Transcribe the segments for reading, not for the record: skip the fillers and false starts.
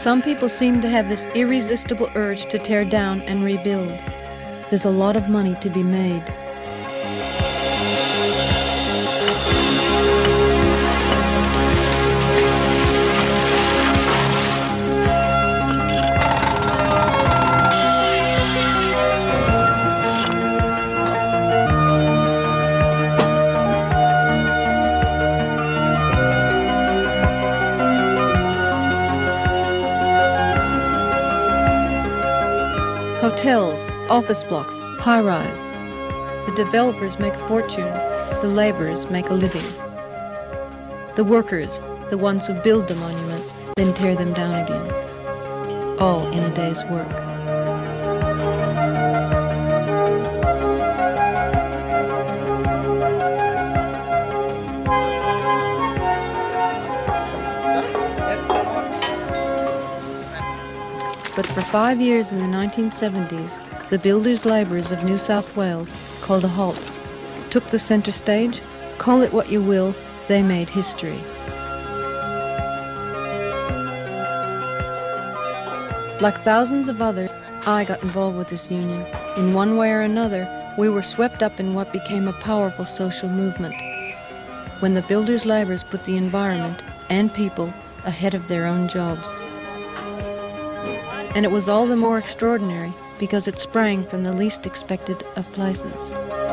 Some people seem to have this irresistible urge to tear down and rebuild. There's a lot of money to be made. Hotels, office blocks, high-rise. The developers make a fortune, the laborers make a living. The workers, the ones who build the monuments, then tear them down again. All in a day's work. But for 5 years in the 1970s, the builders' labourers of New South Wales called a halt, took the centre stage. Call it what you will, they made history. Like thousands of others, I got involved with this union. In one way or another, we were swept up in what became a powerful social movement. When the builders' labourers put the environment and people ahead of their own jobs. And it was all the more extraordinary because it sprang from the least expected of places.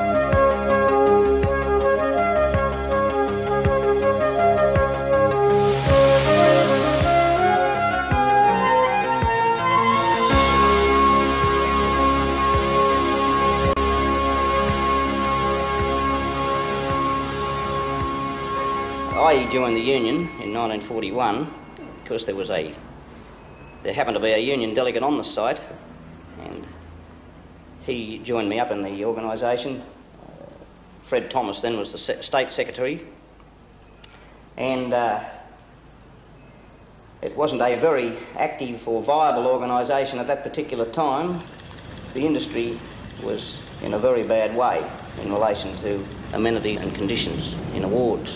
I joined the union in 1941 because there happened to be a union delegate on the site, and he joined me up in the organisation. Fred Thomas then was the state secretary, and it wasn't a very active or viable organisation at that particular time. The industry was in a very bad way in relation to amenity and conditions in awards.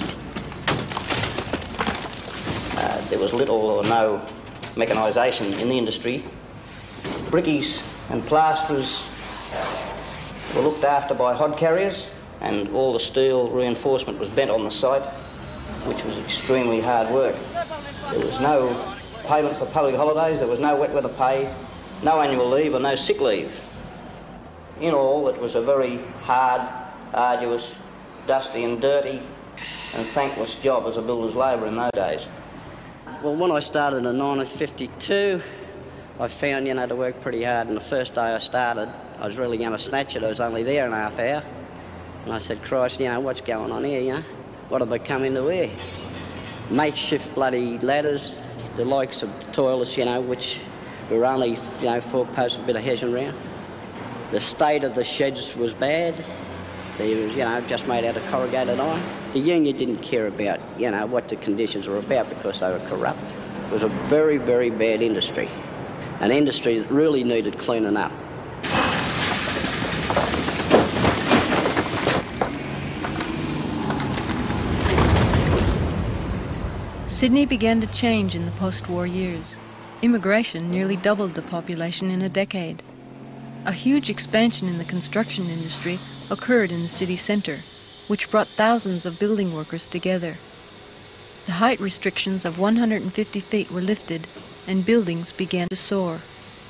There was little or no mechanisation in the industry. Brickies and plasterers were looked after by hod carriers, and all the steel reinforcement was bent on the site, which was extremely hard work. There was no payment for public holidays, there was no wet weather pay, no annual leave or no sick leave. In all, it was a very hard, arduous, dusty and dirty and thankless job as a builder's labourer in those days. Well, when I started in 1952, I found, to work pretty hard. And the first day I started, I was really going to snatch it. I was only there an half hour. And I said, Christ, what's going on here, What have I come into here? Makeshift bloody ladders, the likes of the toilets, which were only, 4 posts, a bit of hedging around. The state of the sheds was bad. They were, just made out of corrugated iron. The union didn't care about, what the conditions were about because they were corrupt. It was a very, very bad industry. An industry that really needed cleaning up. Sydney began to change in the post-war years. Immigration nearly doubled the population in a decade. A huge expansion in the construction industry occurred in the city centre, which brought thousands of building workers together. The height restrictions of 150 feet were lifted, and buildings began to soar.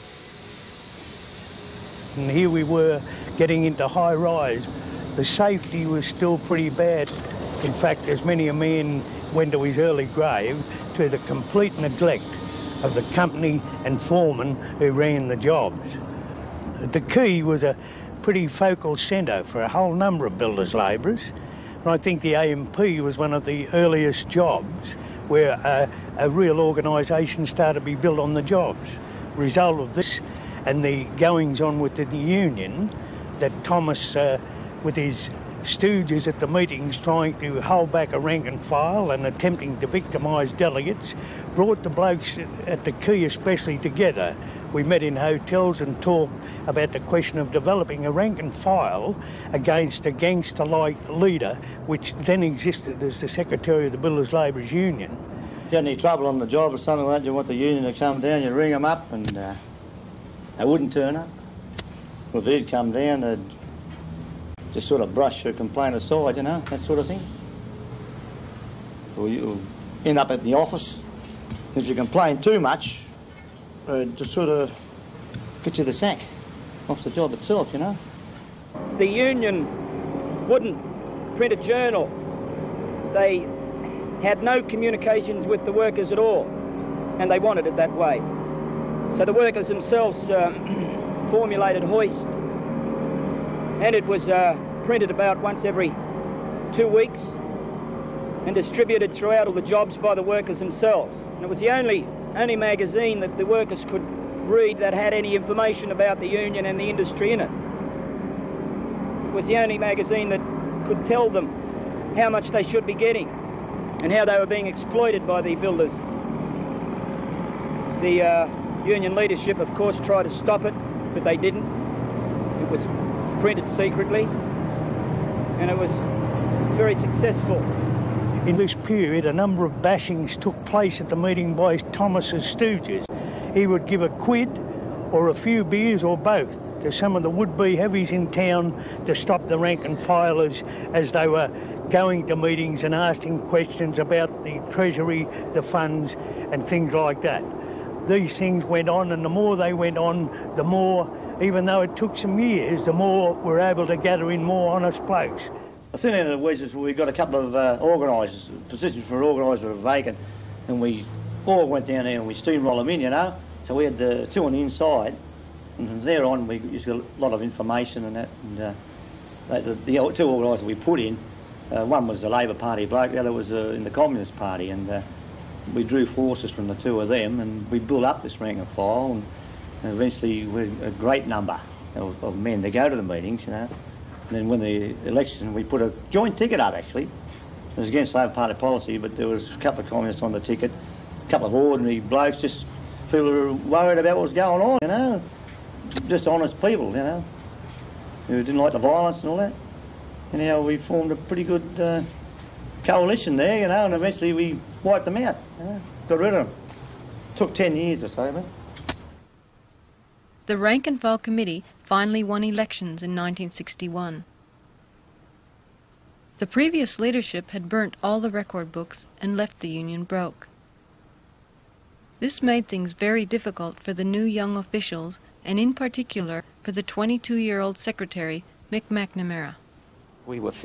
And here we were getting into high rise. The safety was still pretty bad. In fact, as many a man went to his early grave to the complete neglect of the company and foreman who ran the jobs. The Quay was a pretty focal centre for a whole number of builders' labourers. And I think the AMP was one of the earliest jobs where a real organisation started to be built on the jobs. Result of this and the goings-on within the union, that Thomas, with his stooges at the meetings trying to hold back a rank and file and attempting to victimise delegates, brought the blokes at the Quay especially together. We met in hotels and talked about the question of developing a rank and file against a gangster-like leader, which then existed as the Secretary of the Builders' Labourers Union. you had any trouble on the job or something like that, you want the union to come down, you ring them up and they wouldn't turn up. Well, if they'd come down, they'd just sort of brush your complaint aside, you know, that sort of thing. Or you end up at the office. If you complain too much, just sort of get you the sack off the job itself, you know. The union wouldn't print a journal. They had no communications with the workers at all, and they wanted it that way. So the workers themselves formulated Hoist, and it was printed about once every 2 weeks and distributed throughout all the jobs by the workers themselves. And it was the only magazine that the workers could read that had any information about the union and the industry in it. It was the only magazine that could tell them how much they should be getting and how they were being exploited by the builders. The union leadership, of course, tried to stop it, but they didn't. It was printed secretly, and it was very successful. In this period, a number of bashings took place at the meeting by Thomas's stooges. He would give a quid or a few beers or both to some of the would-be heavies in town to stop the rank and filers as they were going to meetings and asking questions about the treasury, the funds and things like that. These things went on, and the more they went on, the more, even though it took some years, the more we're able to gather in more honest blokes. The thing in it was we got a couple of organisers, positions for organisers were vacant, and we all went down there and we steamroll them in, you know. So we had the two on the inside, and from there on we used to get a lot of information and that. And the two organisers we put in, one was the Labor Party bloke, the other was in the Communist Party, and we drew forces from the two of them, and we built up this rank and file, and eventually we had a great number of men to go to the meetings, you know. And then when the election, we put a joint ticket up, actually. It was against Labor Party policy, but there was a couple of communists on the ticket, a couple of ordinary blokes, just people who were worried about what was going on, you know. Just honest people, you know, who didn't like the violence and all that. Anyhow, we formed a pretty good coalition there, you know, and eventually we wiped them out, you know, got rid of them. Took 10 years or so, but... The Rank and File Committee finally won elections in 1961. The previous leadership had burnt all the record books and left the union broke. This made things very difficult for the new young officials, and in particular for the 22-year-old secretary, Mick McNamara. We were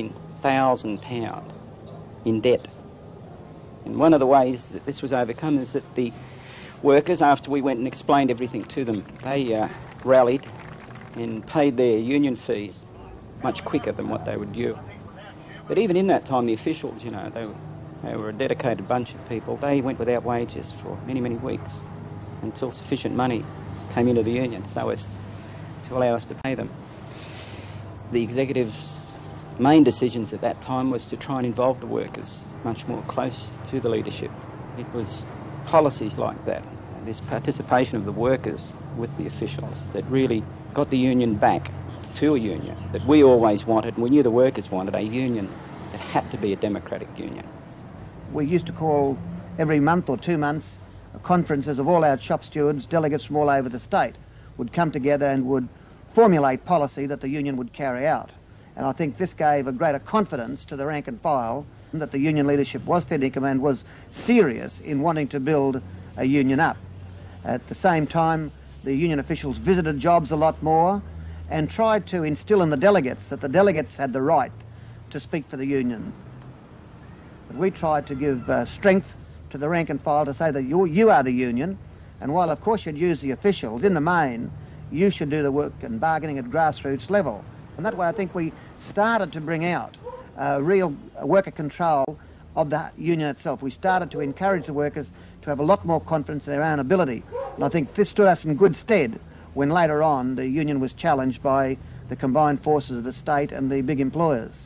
£15,000 in debt. And one of the ways that this was overcome is that the workers, after we went and explained everything to them, they rallied and paid their union fees much quicker than what they were due. But even in that time, the officials, you know, they were a dedicated bunch of people. They went without wages for many, many weeks until sufficient money came into the union so as to allow us to pay them. The executive's main decisions at that time was to try and involve the workers much more close to the leadership. It was policies like that, this participation of the workers with the officials, that really got the union back to a union that we always wanted, and we knew the workers wanted, a union that had to be a democratic union. We used to call every month or 2 months conferences of all our shop stewards, delegates from all over the state would come together and would formulate policy that the union would carry out. And I think this gave a greater confidence to the rank and file that the union leadership was fair dinkum and was serious in wanting to build a union up. At the same time, the union officials visited jobs a lot more and tried to instill in the delegates that the delegates had the right to speak for the union. But we tried to give strength to the rank and file to say that you are the union, and while of course you'd use the officials, in the main you should do the work and bargaining at grassroots level. And that way I think we started to bring out real worker control of the union itself. We started to encourage the workers to have a lot more confidence in their own ability. And I think this stood us in good stead when later on the union was challenged by the combined forces of the state and the big employers.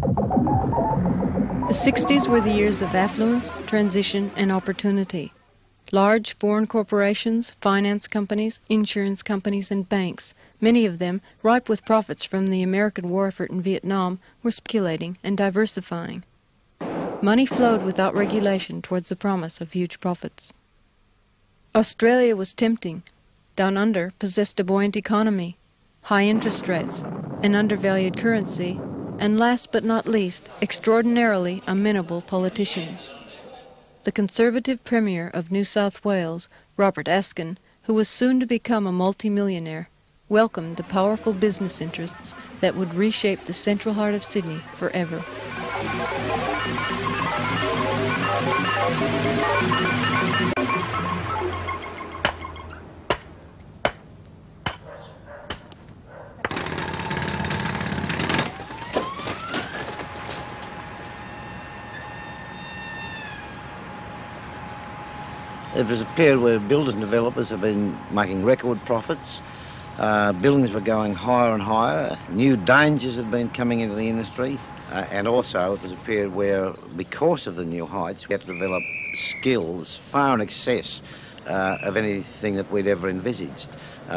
The 60s were the years of affluence, transition and opportunity. Large foreign corporations, finance companies, insurance companies and banks, many of them ripe with profits from the American war effort in Vietnam, were speculating and diversifying. Money flowed without regulation towards the promise of huge profits. Australia was tempting. Down Under possessed a buoyant economy, high interest rates, an undervalued currency, and last but not least, extraordinarily amenable politicians. The Conservative Premier of New South Wales, Robert Askin, who was soon to become a multi-millionaire, welcomed the powerful business interests that would reshape the central heart of Sydney forever. It was a period where builders and developers have been making record profits. Buildings were going higher and higher. New dangers had been coming into the industry. And also it was a period where, because of the new heights, we had to develop skills far in excess of anything that we'd ever envisaged.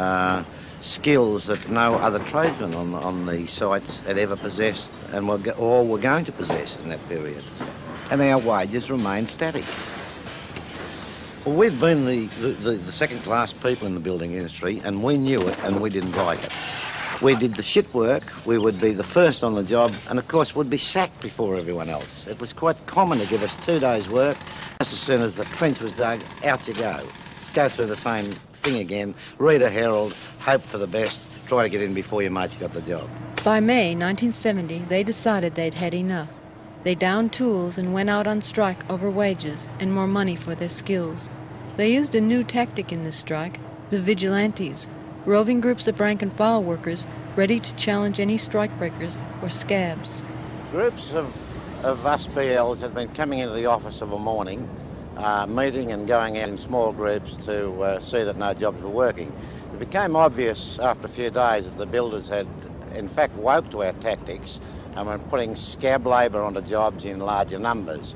Skills that no other tradesmen on the sites had ever possessed and were going to possess in that period. And our wages remained static. Well, we'd been the second-class people in the building industry, and we knew it, and we didn't like it. We did the shit work, we would be the first on the job, and of course we'd be sacked before everyone else. It was quite common to give us 2 days' work. Just as soon as the trench was dug, out you go. Let's go through the same thing again, read a Herald, hope for the best, try to get in before your mates got the job. By May 1970, they decided they'd had enough. They downed tools and went out on strike over wages and more money for their skills. They used a new tactic in this strike, the vigilantes, roving groups of rank-and-file workers ready to challenge any strikebreakers or scabs. Groups of us BLs had been coming into the office of a morning, meeting and going out in small groups to see that no jobs were working. It became obvious after a few days that the builders had in fact woke to our tactics and were putting scab labour onto jobs in larger numbers.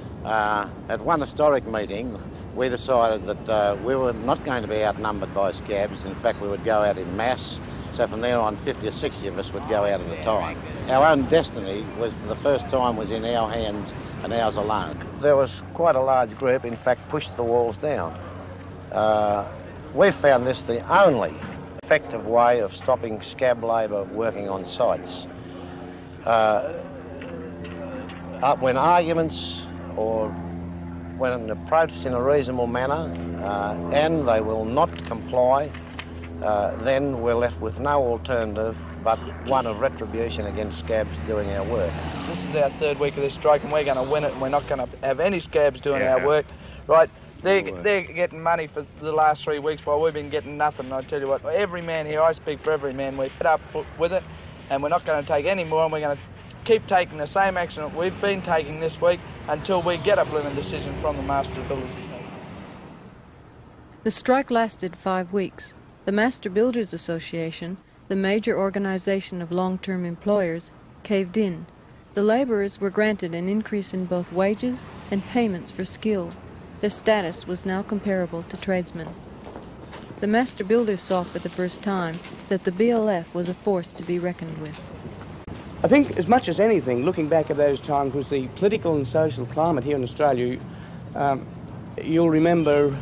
At one historic meeting, we decided that we were not going to be outnumbered by scabs. In fact, we would go out in mass. So from there on, 50 or 60 of us would go out at a time. Our own destiny was, for the first time, was in our hands and ours alone. There was quite a large group, in fact, pushed the walls down. We found this the only effective way of stopping scab labour working on sites. When arguments or when approached in a reasonable manner and they will not comply, then we're left with no alternative but one of retribution against scabs doing our work. This is our 3rd week of this strike and we're going to win it and we're not going to have any scabs doing our work. Right? They're getting money for the last 3 weeks while we've been getting nothing. And I tell you what, every man here, I speak for every man, we're fed up with it and we're not going to take any more and we're going to keep taking the same action that we've been taking this week until we get a blooming decision from the Master Builders Association. The strike lasted 5 weeks. The Master Builders Association, the major organisation of long-term employers, caved in. The labourers were granted an increase in both wages and payments for skill. Their status was now comparable to tradesmen. The Master Builders saw for the first time that the BLF was a force to be reckoned with. I think, as much as anything, looking back at those times, was the political and social climate here in Australia. You'll remember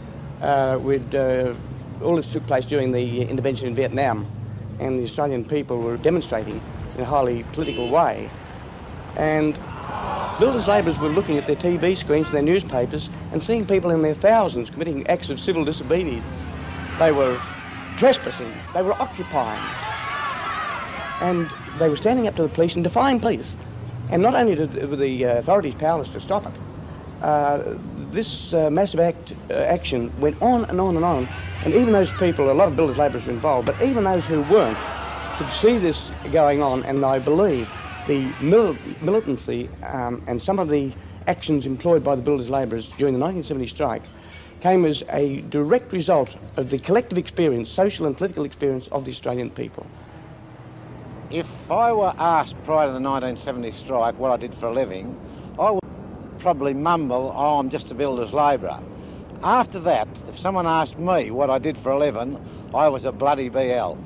all this took place during the intervention in Vietnam, and the Australian people were demonstrating in a highly political way. And builders' labourers were looking at their TV screens and their newspapers and seeing people in their thousands committing acts of civil disobedience. They were trespassing, they were occupying, and they were standing up to the police and defying police. And not only were the authorities powerless to stop it, this massive action went on and on and on. And even those people, a lot of builders' labourers were involved, but even those who weren't could see this going on, and I believe the militancy and some of the actions employed by the builders' labourers during the 1970 strike came as a direct result of the collective experience, social and political experience of the Australian people. If I were asked prior to the 1970 strike what I did for a living, I would probably mumble, oh, I'm just a builder's labourer. After that, if someone asked me what I did for a living, I was a bloody BL.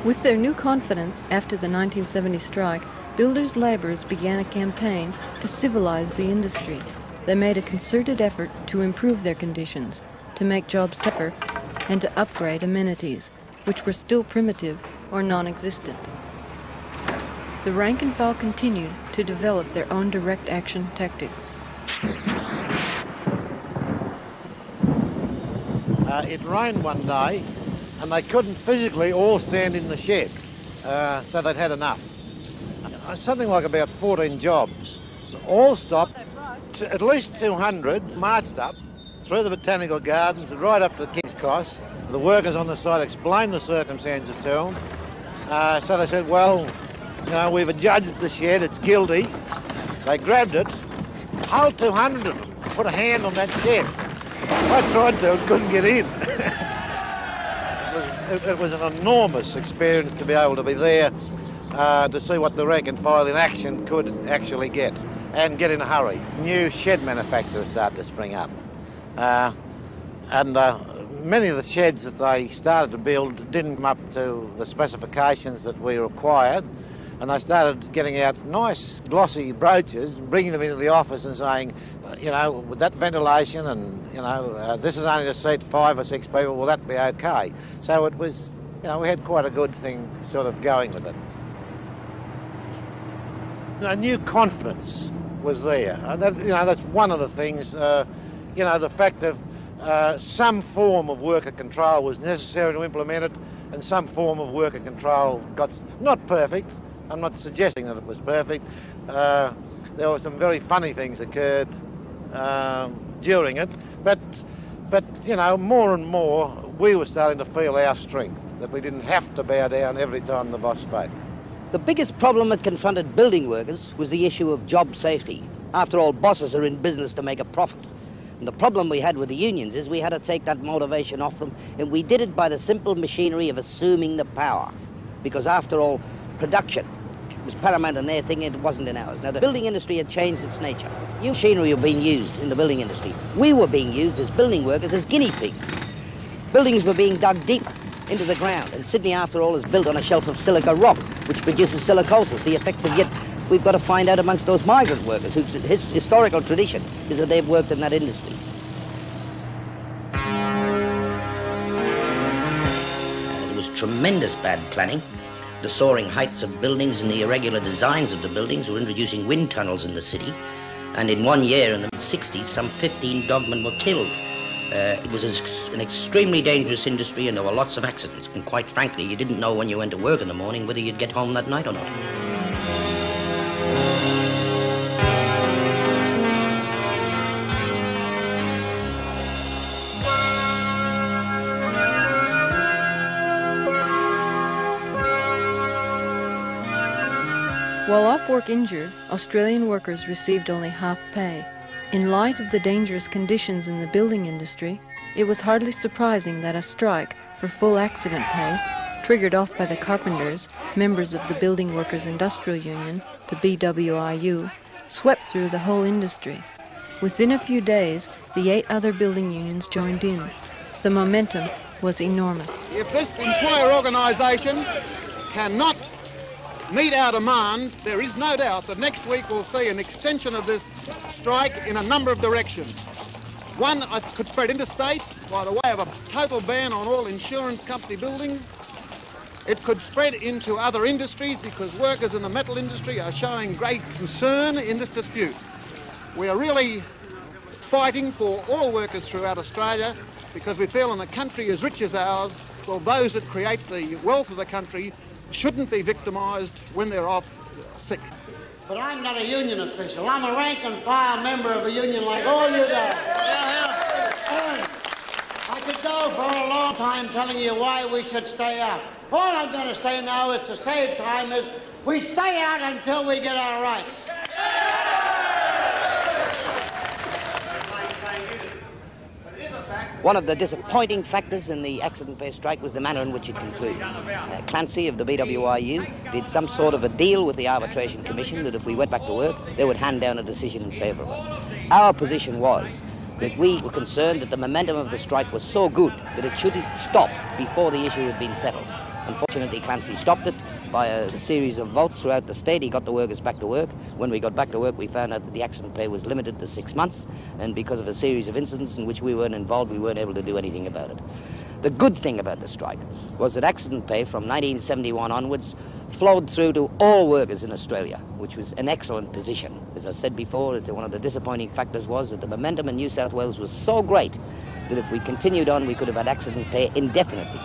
With their new confidence after the 1970 strike, builders' labourers began a campaign to civilize the industry. They made a concerted effort to improve their conditions, to make jobs safer, and to upgrade amenities, which were still primitive or non-existent. The rank and file continued to develop their own direct action tactics. It rained one day and they couldn't physically all stand in the shed, so they'd had enough. Something like about 14 jobs. All stopped, at least 200 marched up through the Botanical Gardens right up to the King's Cross. The workers on the site explained the circumstances to them. So they said, well, you know, we've adjudged the shed, it's guilty. They grabbed it, whole 200 of them put a hand on that shed. I tried to, couldn't get in. It was an enormous experience to be able to be there, to see what the rank and file in action could actually get, and get in a hurry. New shed manufacturers started to spring up. Many of the sheds that they started to build didn't come up to the specifications that we required, and they started getting out nice glossy brochures and bringing them into the office and saying, you know, with that ventilation and, you know, this is only to seat 5 or 6 people, will that be okay? So it was, you know, we had quite a good thing sort of going with it. A new confidence was there. That's one of the things, you know, the fact of some form of worker control was necessary to implement it, and some form of worker control got, not perfect, I'm not suggesting that it was perfect. There were some very funny things occurred during it, but you know, more and more we were starting to feel our strength, that we didn't have to bow down every time the boss spoke. The biggest problem that confronted building workers was the issue of job safety. After all, bosses are in business to make a profit. And the problem we had with the unions is we had to take that motivation off them, and we did it by the simple machinery of assuming the power. Because after all, production was paramount in their thing, and it wasn't in ours. Now, the building industry had changed its nature. New machinery were being used in the building industry. We were being used as building workers as guinea pigs. Buildings were being dug deep into the ground, and Sydney, after all, is built on a shelf of silica rock, which produces silicosis, the effects of yet we've got to find out amongst those migrant workers whose historical tradition is that they've worked in that industry. There was tremendous bad planning. The soaring heights of buildings and the irregular designs of the buildings were introducing wind tunnels in the city. And in one year, in the mid-60s, some 15 dogmen were killed. It was an extremely dangerous industry, and there were lots of accidents. And quite frankly, you didn't know when you went to work in the morning whether you'd get home that night or not. While off work injured, Australian workers received only half pay. In light of the dangerous conditions in the building industry, it was hardly surprising that a strike for full accident pay, triggered off by the carpenters, members of the Building Workers Industrial Union, the BWIU, swept through the whole industry. Within a few days, the 8 other building unions joined in. The momentum was enormous. If this employer organisation cannot meet our demands, there is no doubt that next week we'll see an extension of this strike in a number of directions. One, it could spread interstate by the way of a total ban on all insurance company buildings. It could spread into other industries because workers in the metal industry are showing great concern in this dispute. We are really fighting for all workers throughout Australia because we feel in a country as rich as ours, well, those that create the wealth of the country shouldn't be victimised when they're off sick. But I'm not a union official. I'm a rank and file member of a union like all you guys. I could go for a long time telling you why we should stay out. All I'm going to say now is to save time is we stay out until we get our rights. One of the disappointing factors in the accident pay strike was the manner in which it concluded. Clancy of the BWIU did some sort of a deal with the Arbitration Commission that if we went back to work, they would hand down a decision in favour of us. Our position was that we were concerned that the momentum of the strike was so good that it shouldn't stop before the issue had been settled. Unfortunately, Clancy stopped it by a series of votes throughout the state. He got the workers back to work. When we got back to work, we found out that the accident pay was limited to 6 months, and because of a series of incidents in which we weren't involved, we weren't able to do anything about it. The good thing about the strike was that accident pay from 1971 onwards flowed through to all workers in Australia, which was an excellent position. As I said before, one of the disappointing factors was that the momentum in New South Wales was so great that if we continued on, we could have had accident pay indefinitely.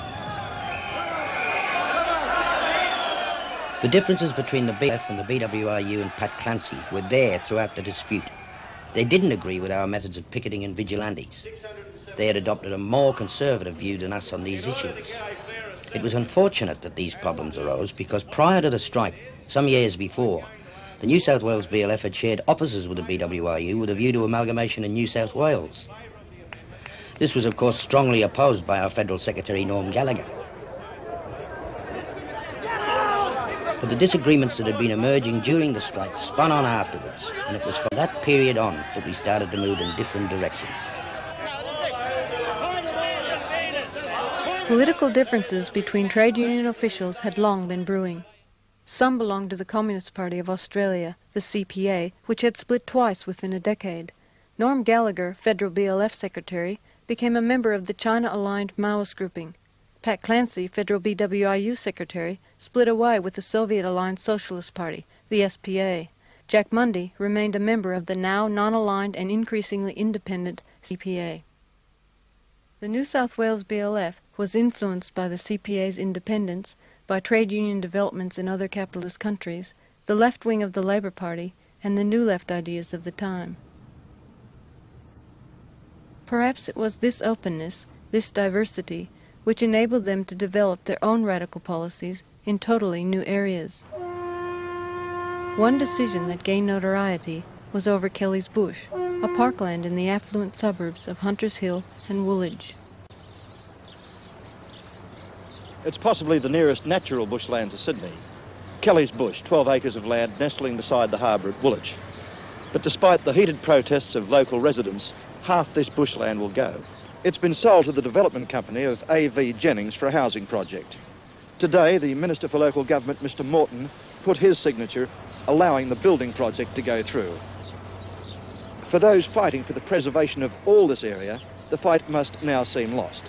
The differences between the BF and the BWRU and Pat Clancy were there throughout the dispute. They didn't agree with our methods of picketing and vigilantes. They had adopted a more conservative view than us on these issues. It was unfortunate that these problems arose because prior to the strike, some years before, the New South Wales BLF had shared offices with the BWRU with a view to amalgamation in New South Wales. This was, of course, strongly opposed by our Federal Secretary, Norm Gallagher. But the disagreements that had been emerging during the strike spun on afterwards, and it was from that period on that we started to move in different directions. Political differences between trade union officials had long been brewing. Some belonged to the Communist Party of Australia, the CPA, which had split twice within a decade. Norm Gallagher, Federal BLF Secretary, became a member of the China-aligned Maoist grouping. Pat Clancy, Federal BWRU Secretary, split away with the Soviet-aligned Socialist Party, the SPA. Jack Mundy remained a member of the now non-aligned and increasingly independent CPA. The New South Wales BLF was influenced by the CPA's independence, by trade union developments in other capitalist countries, the left wing of the Labour Party, and the New Left ideas of the time. Perhaps it was this openness, this diversity, which enabled them to develop their own radical policies in totally new areas. One decision that gained notoriety was over Kelly's Bush, a parkland in the affluent suburbs of Hunters Hill and Woolwich. It's possibly the nearest natural bushland to Sydney. Kelly's Bush, 12 acres of land nestling beside the harbour at Woolwich. But despite the heated protests of local residents, half this bushland will go. It's been sold to the development company of A.V. Jennings for a housing project. Today, the Minister for Local Government, Mr. Morton, put his signature allowing the building project to go through. For those fighting for the preservation of all this area, the fight must now seem lost.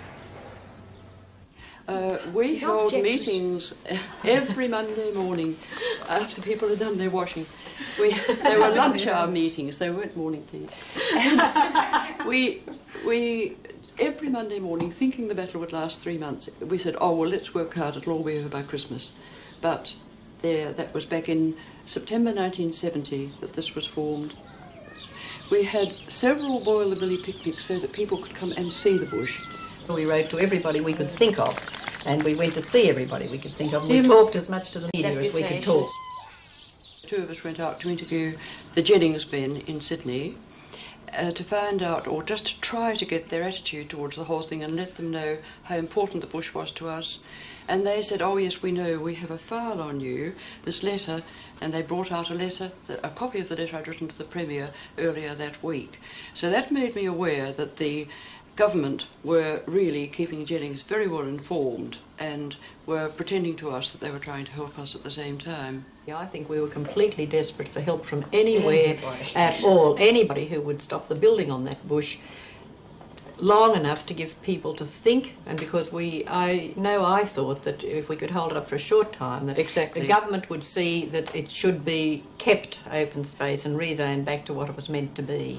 We held meetings every Monday morning after people had done their washing. They were lunch hour meetings, they weren't morning tea. And we every Monday morning, thinking the battle would last 3 months, we said, oh, well, let's work hard, it'll all be over by Christmas. But that was back in September 1970 that this was formed. We had several Boiler Billy picnics so that people could come and see the bush. We wrote to everybody we could think of, and we went to see everybody we could think of, and we talked as much to the media as we could talk. Two of us went out to interview the Jennings men in Sydney to find out, or just to try to get their attitude towards the whole thing and let them know how important the bush was to us. And they said, oh yes, we know, we have a file on you, this letter, and they brought out a letter, a copy of the letter I'd written to the Premier earlier that week. So that made me aware that the government were really keeping Jennings very well informed and were pretending to us that they were trying to help us at the same time. Yeah, I think we were completely desperate for help from anywhere at all. Anybody who would stop the building on that bush long enough to give people to think, and because I thought that if we could hold it up for a short time, that the government would see that it should be kept open space and rezoned back to what it was meant to be.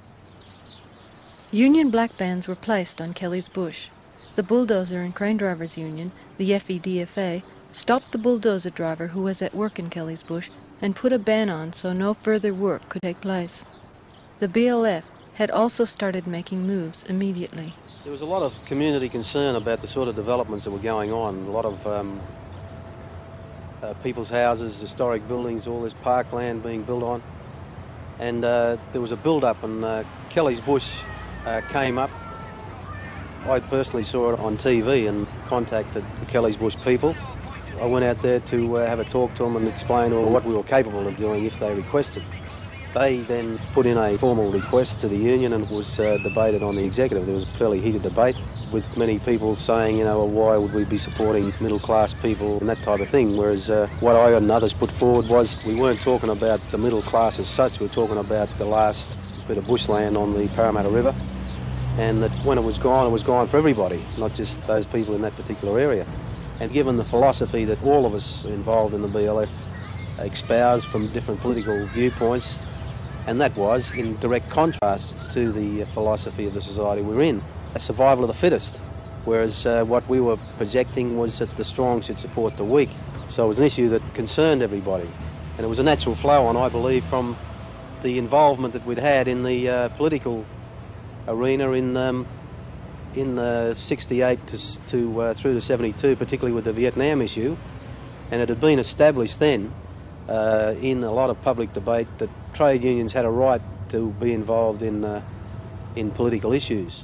Union black bands were placed on Kelly's Bush. The Bulldozer and Crane Drivers Union, the FEDFA, stopped the bulldozer driver who was at work in Kelly's Bush and put a ban on so no further work could take place. The BLF had also started making moves immediately. There was a lot of community concern about the sort of developments that were going on. A lot of people's houses, historic buildings, all this parkland being built on. And there was a build-up, and Kelly's Bush came up. I personally saw it on TV and contacted the Kelly's Bush people. I went out there to have a talk to them and explain what we were capable of doing if they requested. They then put in a formal request to the union and it was debated on the executive. There was a fairly heated debate with many people saying, you know, well, why would we be supporting middle-class people and that type of thing, whereas what I and others put forward was we weren't talking about the middle class as such, we were talking about the last bit of bushland on the Parramatta River, and that when it was gone for everybody, not just those people in that particular area. And given the philosophy that all of us involved in the BLF espouse from different political viewpoints, and that was in direct contrast to the philosophy of the society we're in, a survival of the fittest, whereas what we were projecting was that the strong should support the weak. So it was an issue that concerned everybody, and it was a natural flow on, I believe, from the involvement that we'd had in the political arena in 68 through to 72, particularly with the Vietnam issue, and it had been established then in a lot of public debate that trade unions had a right to be involved in political issues.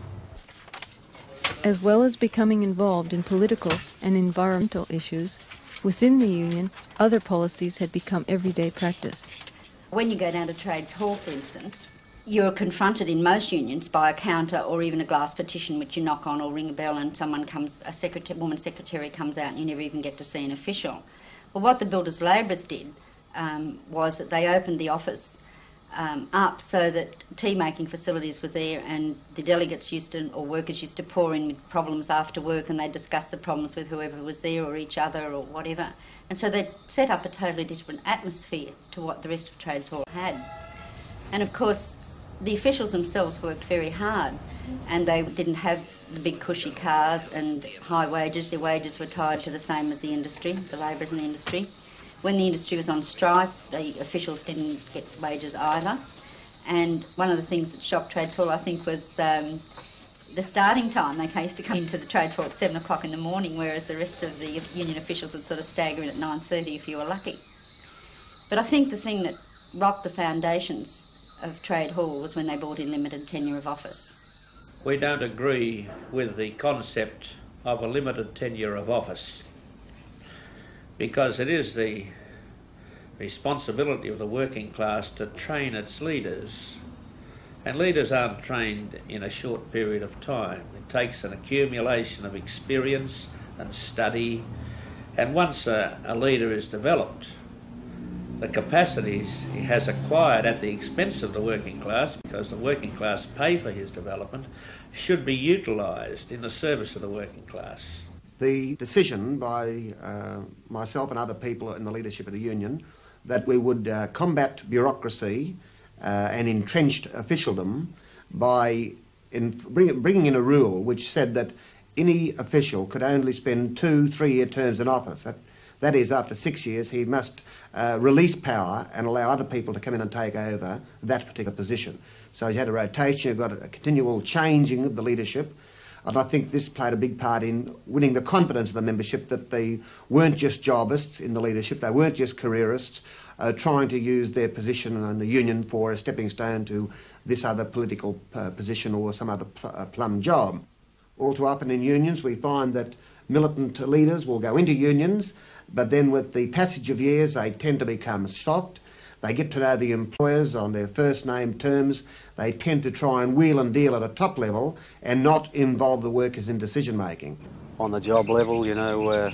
As well as becoming involved in political and environmental issues, within the union, other policies had become everyday practice. When you go down to Trades Hall, for instance, you're confronted in most unions by a counter or even a glass petition which you knock on or ring a bell and someone comes, woman secretary comes out and you never even get to see an official. Well, what the Builders Labourers did was that they opened the office up so that tea-making facilities were there and the delegates or workers used to pour in with problems after work and they'd discuss the problems with whoever was there or each other or whatever. And so they set up a totally different atmosphere to what the rest of Trades Hall had. And of course, the officials themselves worked very hard and they didn't have the big cushy cars and high wages. Their wages were tied to the same as the industry, the labourers in the industry. When the industry was on strike, the officials didn't get wages either. And one of the things that shocked Trades Hall, I think, was the starting time. They used to come into the Trades Hall at 7 o'clock in the morning, whereas the rest of the union officials would sort of stagger in at 9:30 if you were lucky. But I think the thing that rocked the foundations of Trade Hall was when they brought in limited tenure of office. We don't agree with the concept of a limited tenure of office, because it is the responsibility of the working class to train its leaders, and leaders aren't trained in a short period of time. It takes an accumulation of experience and study, and once a leader is developed, the capacities he has acquired at the expense of the working class, because the working class pay for his development, should be utilised in the service of the working class. The decision by myself and other people in the leadership of the union that we would combat bureaucracy and entrenched officialdom by bringing in a rule which said that any official could only spend 2 3-year terms in office. That is, after 6 years, he must release power and allow other people to come in and take over that particular position. So you had a rotation, you got a continual changing of the leadership, and I think this played a big part in winning the confidence of the membership that they weren't just jobbists in the leadership, they weren't just careerists trying to use their position in the union for a stepping stone to this other political position or some other plum job. All too often in unions we find that militant leaders will go into unions, but then with the passage of years they tend to become soft. They get to know the employers on their first name terms. They tend to try and wheel and deal at a top level and not involve the workers in decision making. On the job level, you know,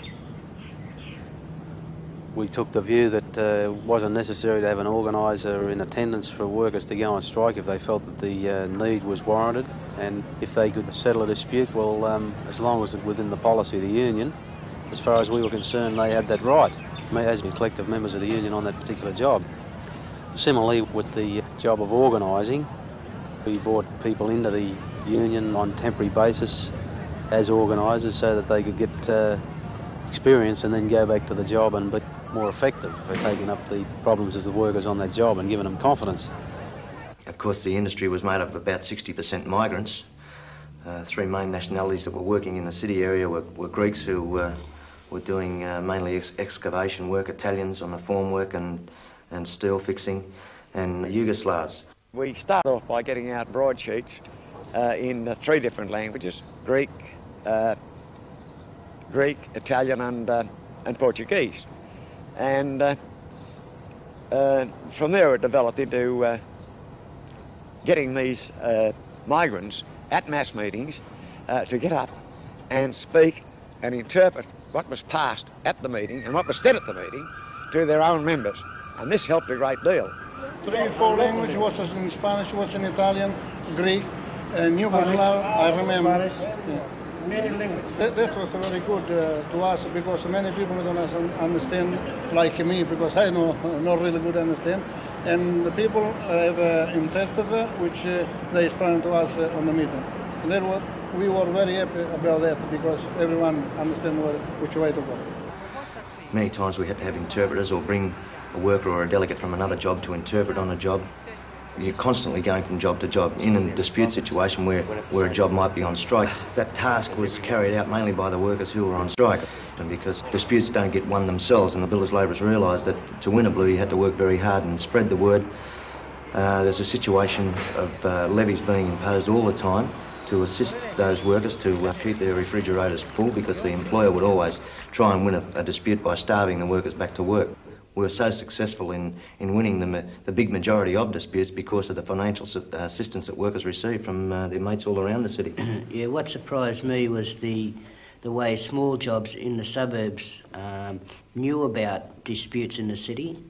we took the view that it wasn't necessary to have an organiser in attendance for workers to go on strike if they felt that the need was warranted, and if they could settle a dispute, well, as long as it was within the policy of the union, as far as we were concerned, they had that right, as collective members of the union on that particular job. Similarly, with the job of organising, we brought people into the union on temporary basis as organisers so that they could get experience and then go back to the job and be more effective for taking up the problems of the workers on that job and giving them confidence. Of course, the industry was made up of about 60% migrants. 3 main nationalities that were working in the city area were Greeks who were doing mainly excavation work, Italians on the formwork and steel fixing, and Yugoslavs. We started off by getting out broadsheets in 3 different languages: Greek, Italian and Portuguese. And from there it developed into getting these migrants at mass meetings to get up and speak and interpret what was passed at the meeting and what was said at the meeting to their own members. And this helped a great deal. 3 or 4 languages, was in Spanish, was in Italian, Greek, and Yugoslav, I remember. Yeah. Many languages. That was very good to us because many people don't understand like me because I know not really good understand. And the people have an interpreter which they explain to us on the meeting. And that was, we were very happy about that because everyone understands which way to go. Many times we had to have interpreters or bring a worker or a delegate from another job to interpret on a job. You're constantly going from job to job. In a dispute situation where a job might be on strike, that task was carried out mainly by the workers who were on strike. And because disputes don't get won themselves, and the builders' labourers realised that to win a blue you had to work very hard and spread the word. There's a situation of levies being imposed all the time to assist those workers to keep their refrigerators full, because the employer would always try and win a dispute by starving the workers back to work. We were so successful in winning the big majority of disputes because of the financial assistance that workers received from their mates all around the city. Yeah, what surprised me was the way small jobs in the suburbs knew about disputes in the city.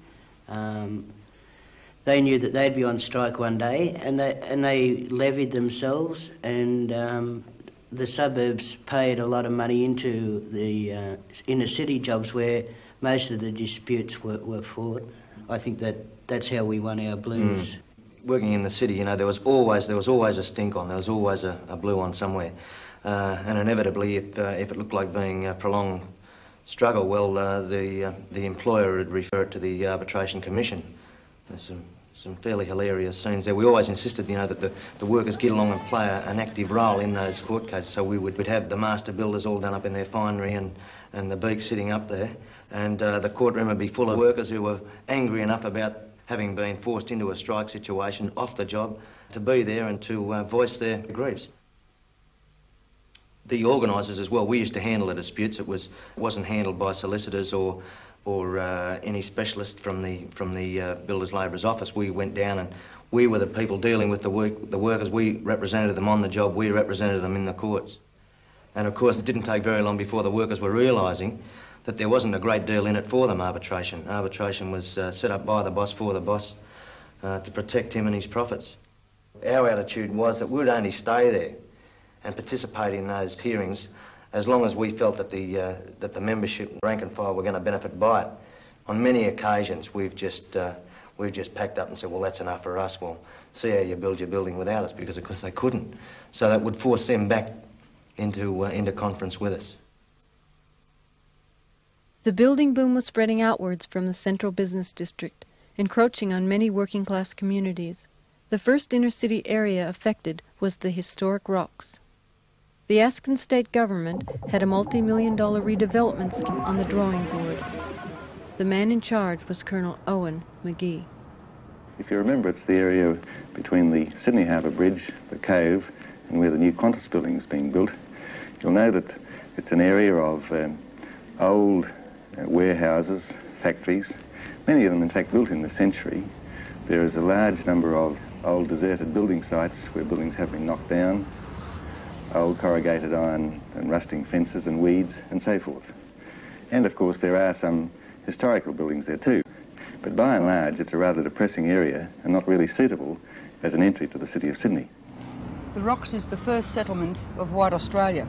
They knew that they'd be on strike one day, and they levied themselves, and the suburbs paid a lot of money into the inner city jobs where most of the disputes were fought. I think that's how we won our blues. Working in the city, you know, there was always a stink on. There was always a blue on somewhere, and inevitably, if it looked like being a prolonged struggle, well, the employer would refer it to the Arbitration Commission. There's some fairly hilarious scenes there. We always insisted, you know, that the workers get along and play an active role in those court cases. So we would have the master builders all done up in their finery and the beak sitting up there. And the courtroom would be full of workers who were angry enough about having been forced into a strike situation off the job to be there and to voice their griefs. The organisers as well, we used to handle the disputes. It wasn't handled by solicitors or any specialist from the Builders' Labourers office. We went down and we were the people dealing with the workers. We represented them on the job. We represented them in the courts. And of course, it didn't take very long before the workers were realising that there wasn't a great deal in it for them, arbitration. Arbitration was set up by the boss for the boss to protect him and his profits. Our attitude was that we would only stay there and participate in those hearings as long as we felt that the membership, rank and file, were going to benefit by it. On many occasions, we've just packed up and said, well, that's enough for us. We'll see how you build your building without us, because of course they couldn't. So that would force them back into conference with us. The building boom was spreading outwards from the central business district, encroaching on many working-class communities. The first inner-city area affected was the historic Rocks. The Askin state government had a multi-million-dollar redevelopment scheme on the drawing board. The man in charge was Colonel Owen McGee. If you remember, it's the area between the Sydney Harbour Bridge, the Cove, and where the new Qantas building is being built. You'll know that it's an area of old warehouses, factories, many of them in fact built in the century. There is a large number of old deserted building sites where buildings have been knocked down, old corrugated iron and rusting fences and weeds and so forth. And of course there are some historical buildings there too. But by and large it's a rather depressing area and not really suitable as an entry to the city of Sydney. The Rocks is the first settlement of white Australia.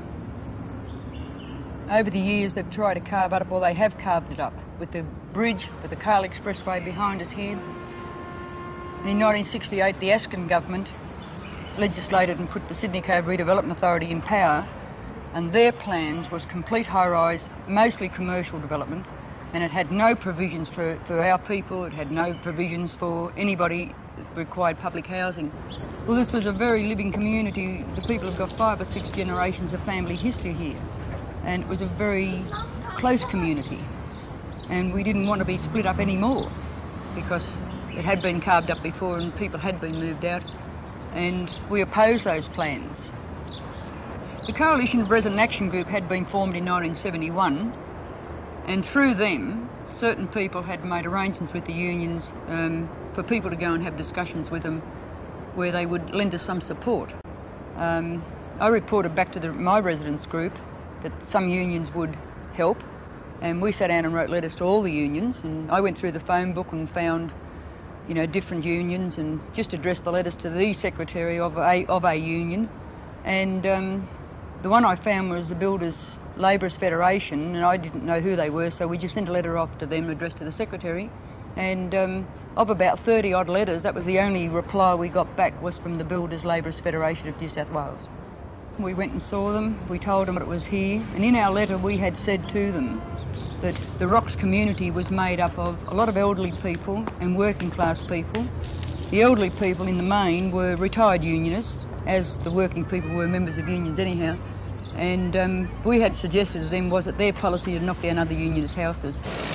Over the years they've tried to carve it up, or they have carved it up, with the bridge, with the Cahill Expressway behind us here. And in 1968 the Askin government legislated and put the Sydney Cove Redevelopment Authority in power, and their plans was complete high-rise, mostly commercial development, and it had no provisions for our people, it had no provisions for anybody that required public housing. Well, this was a very living community. The people have got 5 or 6 generations of family history here, and it was a very close community, and we didn't want to be split up anymore because it had been carved up before and people had been moved out, and we opposed those plans. The Coalition of Resident Action Group had been formed in 1971, and through them, certain people had made arrangements with the unions for people to go and have discussions with them where they would lend us some support. I reported back to my residents group that some unions would help, and we sat down and wrote letters to all the unions, and I went through the phone book and found, you know, different unions and just addressed the letters to the secretary of a union. And the one I found was the Builders Labourers Federation, and I didn't know who they were, so we just sent a letter off to them addressed to the secretary. And of about 30 odd letters, that was the only reply we got back was from the Builders Labourers Federation of New South Wales. We went and saw them, we told them it was here, and in our letter we had said to them that the Rocks community was made up of a lot of elderly people and working class people. The elderly people in the main were retired unionists, as the working people were members of unions anyhow, and we had suggested to them was that their policy to knock down other unionists' houses.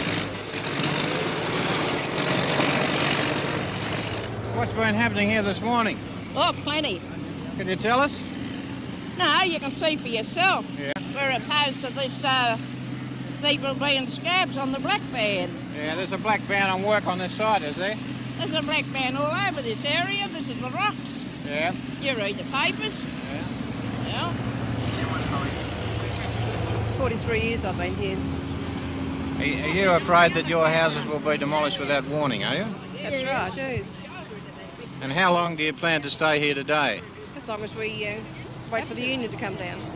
What's been happening here this morning? Oh, plenty. Can you tell us? No, you can see for yourself. Yeah. We're opposed to this people being scabs on the black band. Yeah, there's a black band on work on this site, is there? There's a black band all over this area. This is the Rocks. Yeah. You read the papers. Yeah. 43 years I've been here. Are you afraid that your houses will be demolished without warning, are you? That's right, yes. And how long do you plan to stay here today? As long as we wait for the union to come down.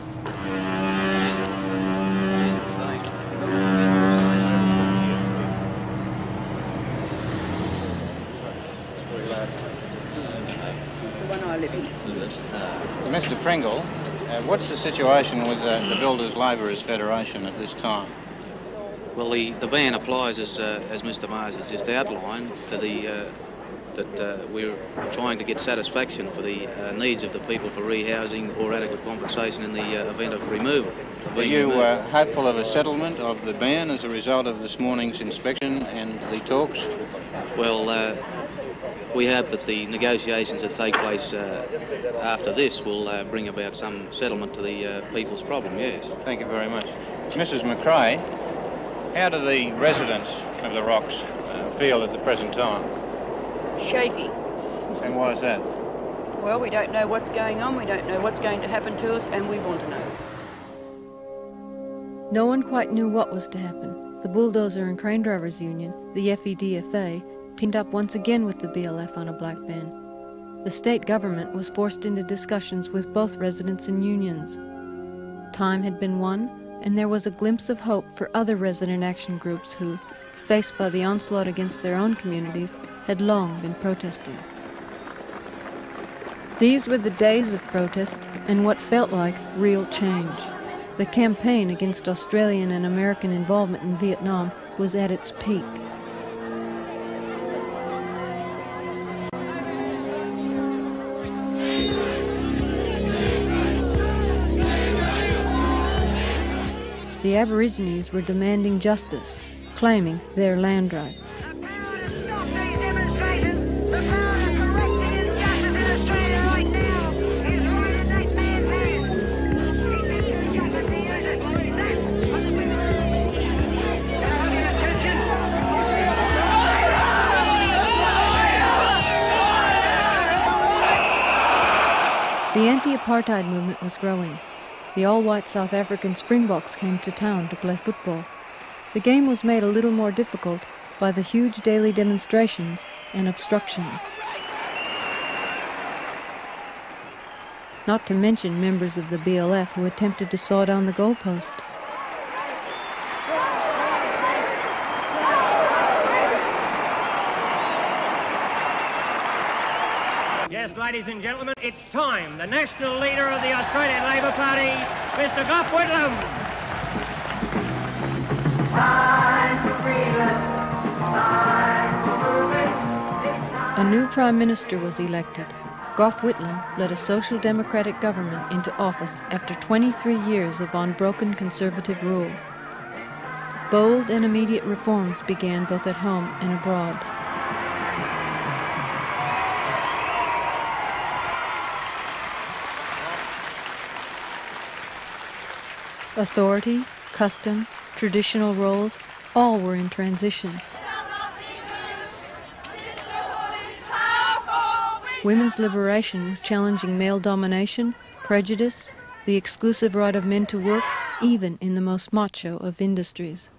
The one I live in. Mr. Pringle, what's the situation with the Builders Labourers Federation at this time? Well, the ban applies as Mr. Mars has just outlined to the that we're trying to get satisfaction for the needs of the people for rehousing or adequate compensation in the event of removal. Are you hopeful of a settlement of the ban as a result of this morning's inspection and the talks? Well, we hope that the negotiations that take place after this will bring about some settlement to the people's problem, yes. Thank you very much. Mrs. McRae, how do the residents of the Rocks feel at the present time? Shaky. And why is that? Well, we don't know what's going on, we don't know what's going to happen to us, and we want to know. No one quite knew what was to happen. The Bulldozer and Crane Drivers Union, the FEDFA, teamed up once again with the BLF on a black ban. The state government was forced into discussions with both residents and unions. Time had been won, and there was a glimpse of hope for other resident action groups who, faced by the onslaught against their own communities, had long been protesting. These were the days of protest and what felt like real change. The campaign against Australian and American involvement in Vietnam was at its peak. The Aborigines were demanding justice, claiming their land rights. The anti-apartheid movement was growing. The all-white South African Springboks came to town to play football. The game was made a little more difficult by the huge daily demonstrations and obstructions. Not to mention members of the BLF who attempted to saw down the goalpost. Yes, ladies and gentlemen, it's time. The national leader of the Australian Labor Party, Mr. Gough Whitlam. A new Prime Minister was elected. Gough Whitlam led a social democratic government into office after 23 years of unbroken conservative rule. Bold and immediate reforms began both at home and abroad. Authority, custom, traditional roles All were in transition. Women's liberation was challenging male domination, prejudice, the exclusive right of men to work, even in the most macho of industries.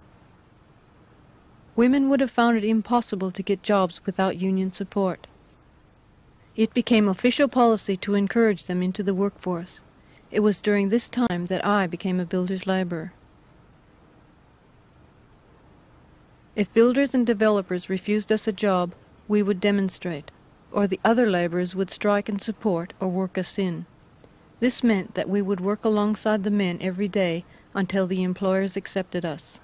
Women would have found it impossible to get jobs without union support. It became official policy to encourage them into the workforce. It was during this time that I became a builder's labourer. If builders and developers refused us a job, we would demonstrate, or the other labourers would strike in support or work us in. This meant that we would work alongside the men every day until the employers accepted us.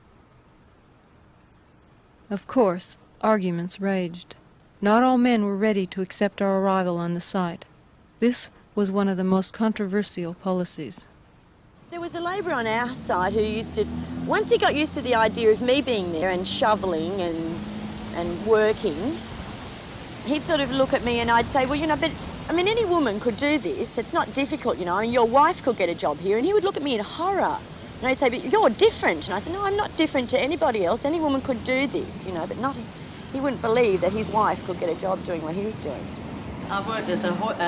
Of course, arguments raged. Not all men were ready to accept our arrival on the site. This was one of the most controversial policies. There was a labourer on our site who used to, once he got used to the idea of me being there and shoveling and working, he'd sort of look at me and I'd say, well, you know, but, I mean, any woman could do this. It's not difficult, you know, and your wife could get a job here. And he would look at me in horror. And I'd say, but you're different. And I said, no, I'm not different to anybody else. Any woman could do this, you know, but not, he wouldn't believe that his wife could get a job doing what he was doing. I've worked as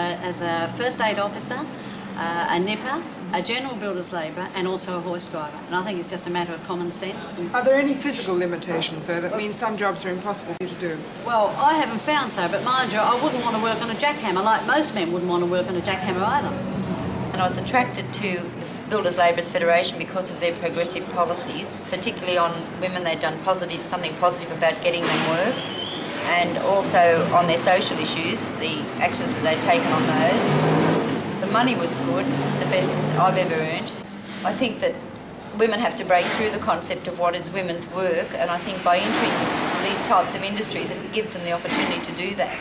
a first aid officer, a nipper, a general builder's labourer and also a horse driver. And I think it's just a matter of common sense. Are there any physical limitations, though, that means some jobs are impossible for you to do? Well, I haven't found so, but mind you, I wouldn't want to work on a jackhammer, like most men wouldn't want to work on a jackhammer either. And I was attracted to the Builders Labourers Federation because of their progressive policies, particularly on women. They'd done something positive about getting them work, and also on their social issues, the actions that they'd taken on those. The money was good, the best I've ever earned. I think that women have to break through the concept of what is women's work, and I think by entering these types of industries it gives them the opportunity to do that.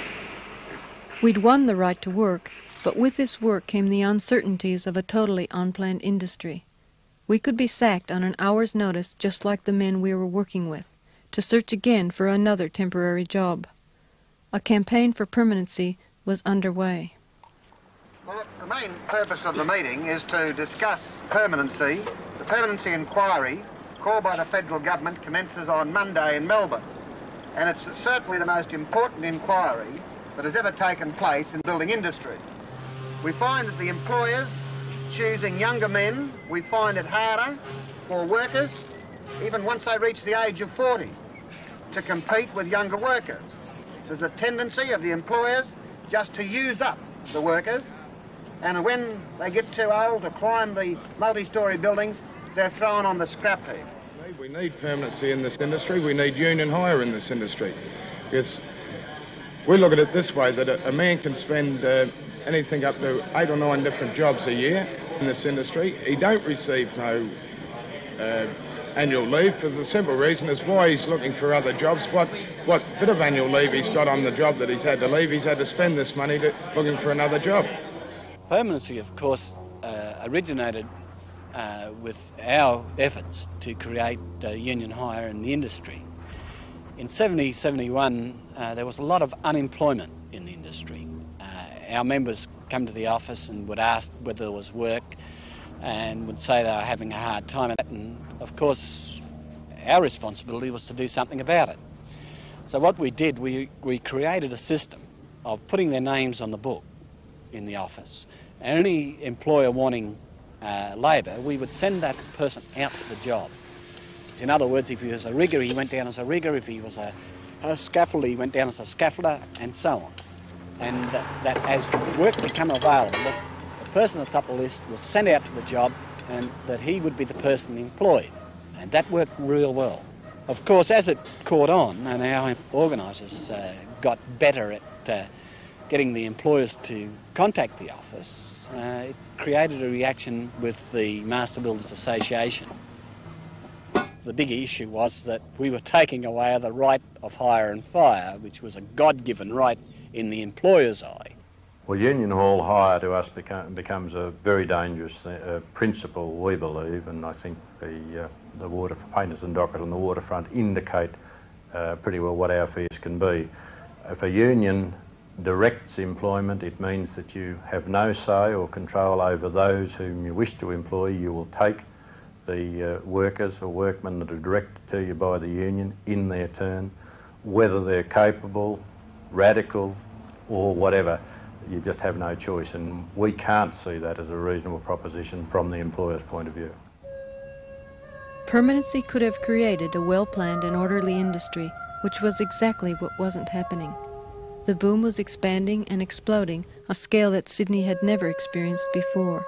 We'd won the right to work, but with this work came the uncertainties of a totally unplanned industry. We could be sacked on an hour's notice just like the men we were working with, to search again for another temporary job. A campaign for permanency was underway. Well, the main purpose of the meeting is to discuss permanency. The permanency inquiry called by the federal government commences on Monday in Melbourne. And it's certainly the most important inquiry that has ever taken place in building industry. We find that the employers choosing younger men, we find it harder for workers, even once they reach the age of 40, to compete with younger workers. There's a tendency of the employers just to use up the workers, and when they get too old to climb the multi-storey buildings, they're thrown on the scrap heap. We need permanency in this industry. We need union hire in this industry. Because we look at it this way, that a man can spend anything up to 8 or 9 different jobs a year in this industry. He don't receive no annual leave for the simple reason is why he's looking for other jobs. What bit of annual leave he's got on the job that he's had to leave, he's had to spend this money looking for another job. Permanency, of course, originated with our efforts to create union hire in the industry. In 71, there was a lot of unemployment in the industry. Our members come to the office and would ask whether there was work and would say they were having a hard time at that, and of course our responsibility was to do something about it. So what we did, we created a system of putting their names on the book in the office. And any employer wanting labour, we would send that person out to the job. In other words, if he was a rigger, he went down as a rigger. If he was a scaffolder, he went down as a scaffolder, and so on. And that as work became available, the person at the top of the list was sent out to the job, and that he would be the person employed. And that worked real well. Of course, as it caught on, and our organisers got better at getting the employers to contact the office, it created a reaction with the Master Builders Association. The big issue was that we were taking away the right of hire and fire, which was a God-given right in the employer's eye. Well, union hall hire to us becomes a very dangerous principle, we believe, and I think the water painters and docket on the waterfront indicate pretty well what our fears can be. If a union directs employment, it means that you have no say or control over those whom you wish to employ. You will take the workers or workmen that are directed to you by the union in their turn, whether they're capable, radical or whatever. You just have no choice, and we can't see that as a reasonable proposition from the employer's point of view. Permanency could have created a well-planned and orderly industry, which was exactly what wasn't happening. The boom was expanding and exploding, a scale that Sydney had never experienced before.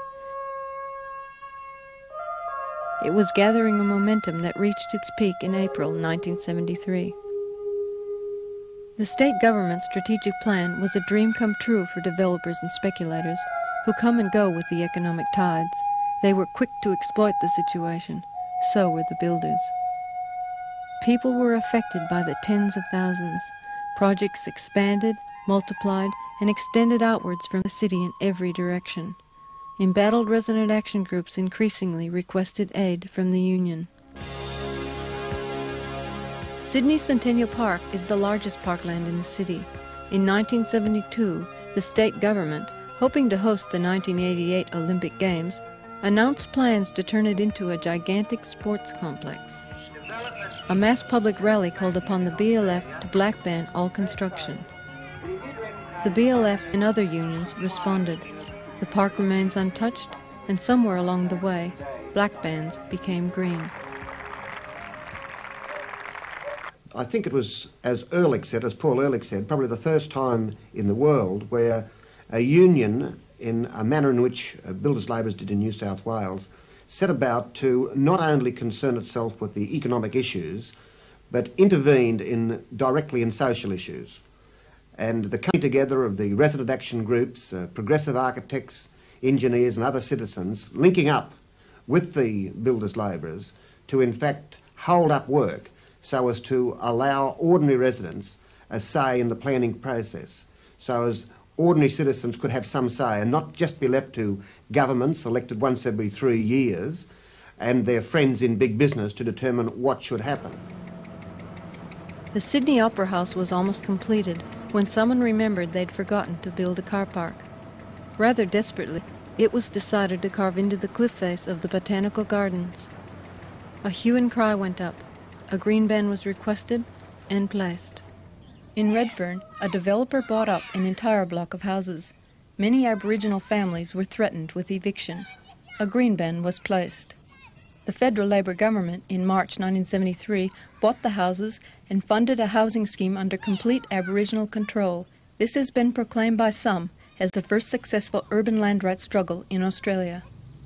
It was gathering a momentum that reached its peak in April 1973. The state government's strategic plan was a dream come true for developers and speculators who come and go with the economic tides. They were quick to exploit the situation. So were the builders. People were affected by the tens of thousands. Projects expanded, multiplied, and extended outwards from the city in every direction. Embattled resident action groups increasingly requested aid from the union. Sydney Centennial Park is the largest parkland in the city. In 1972, the state government, hoping to host the 1988 Olympic Games, announced plans to turn it into a gigantic sports complex. A mass public rally called upon the BLF to black ban all construction. The BLF and other unions responded. The park remains untouched, and somewhere along the way, black bans became green. I think it was, as Paul Ehrlich said, probably the first time in the world where a union, in a manner in which builders' labourers did in New South Wales, set about to not only concern itself with the economic issues, but intervened directly in social issues. And the coming together of the resident action groups, progressive architects, engineers and other citizens, linking up with the builders' labourers to in fact hold up work so as to allow ordinary residents a say in the planning process, so as ordinary citizens could have some say and not just be left to governments elected once every 3 years and their friends in big business to determine what should happen. The Sydney Opera House was almost completed when someone remembered they'd forgotten to build a car park. Rather desperately, it was decided to carve into the cliff face of the Botanical Gardens. A hue and cry went up. A green ban was requested and placed. In Redfern, a developer bought up an entire block of houses. Many Aboriginal families were threatened with eviction. A green ban was placed. The federal Labor government, in March 1973, bought the houses and funded a housing scheme under complete Aboriginal control. This has been proclaimed by some as the first successful urban land rights struggle in Australia.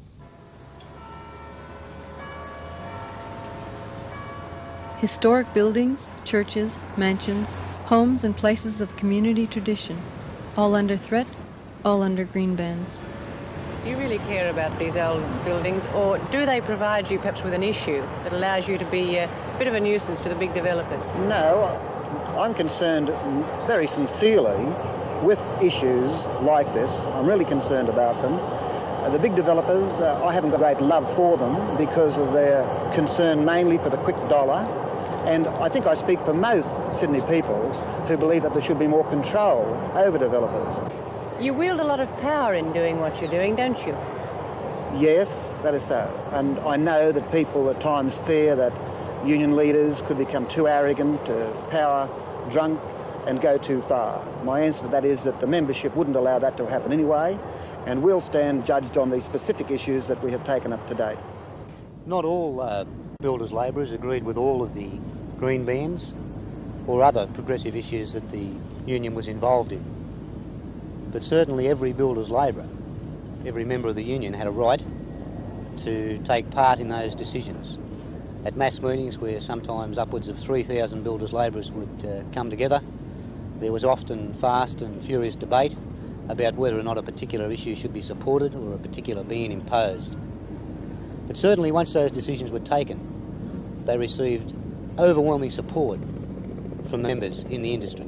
Historic buildings, churches, mansions, homes and places of community tradition, all under threat, all under green bans. Do you really care about these old buildings, or do they provide you perhaps with an issue that allows you to be a bit of a nuisance to the big developers? No, I'm concerned very sincerely with issues like this. I'm really concerned about them. The big developers, I haven't got great love for them because of their concern mainly for the quick dollar. And I think I speak for most Sydney people who believe that there should be more control over developers. You wield a lot of power in doing what you're doing, don't you? Yes, that is so. And I know that people at times fear that union leaders could become too arrogant, power drunk and go too far. My answer to that is that the membership wouldn't allow that to happen anyway, and we'll stand judged on the specific issues that we have taken up to date. Not all builders' labourers agreed with all of the green bans or other progressive issues that the union was involved in. But certainly every builders' labourer, every member of the union had a right to take part in those decisions. At mass meetings where sometimes upwards of 3,000 builders' labourers would come together, there was often fast and furious debate about whether or not a particular issue should be supported or a particular ban imposed. But certainly once those decisions were taken, they received overwhelming support from members in the industry.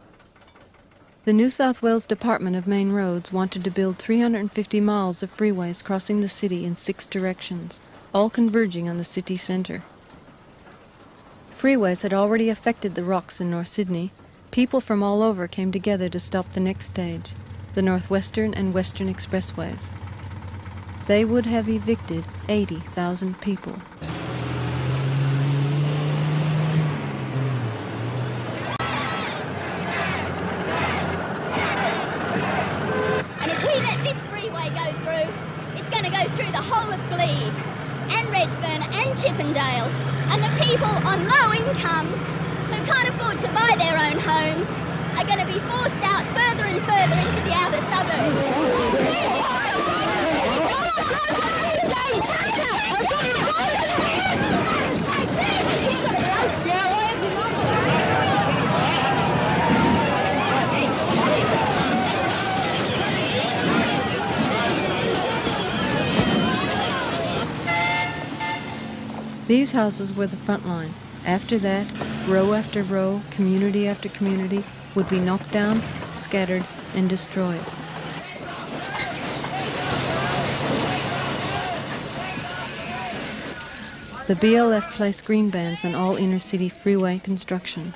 The New South Wales Department of Main Roads wanted to build 350 miles of freeways crossing the city in 6 directions, all converging on the city centre. Freeways had already affected the rocks in North Sydney. People from all over came together to stop the next stage, the Northwestern and Western Expressways. they would have evicted 80,000 people. And if we let this freeway go through, it's going to go through the whole of Glebe and Redfern and Chippendale. And the people on low incomes who can't afford to buy their own homes are going to be forced out further and further into the outer suburbs. These houses were the front line. After that, row after row, community after community would be knocked down, scattered, and destroyed. The BLF placed green bans on all inner-city freeway construction.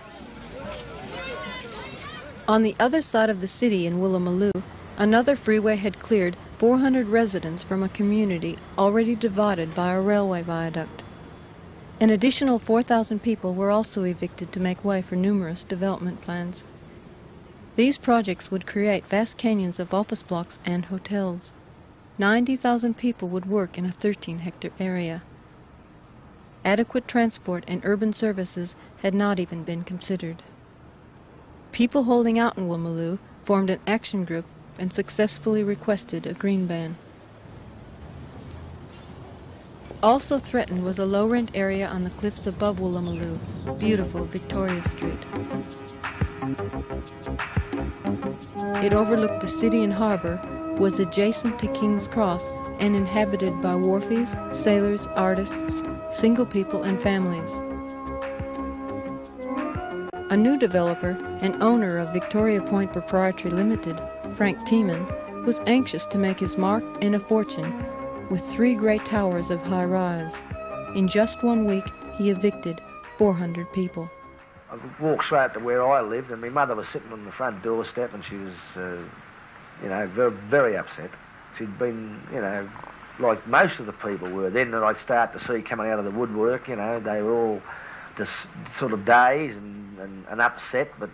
On the other side of the city in Woolloomooloo, another freeway had cleared 400 residents from a community already divided by a railway viaduct. An additional 4,000 people were also evicted to make way for numerous development plans. These projects would create vast canyons of office blocks and hotels. 90,000 people would work in a 13-hectare area. Adequate transport and urban services had not even been considered. People holding out in Woolloomooloo formed an action group and successfully requested a green ban. Also threatened was a low-rent area on the cliffs above Woolloomooloo, beautiful Victoria Street. It overlooked the city and harbour, was adjacent to King's Cross, and inhabited by wharfies, sailors, artists, single people and families. A new developer and owner of Victoria Point Proprietary Limited, Frank Tiemann, was anxious to make his mark and a fortune with 3 great towers of high-rise. In just 1 week, he evicted 400 people. I walked straight to where I lived, and my mother was sitting on the front doorstep, and she was, very, very upset. She'd been, like most of the people were. Then I'd start to see coming out of the woodwork, they were all just sort of dazed and upset, but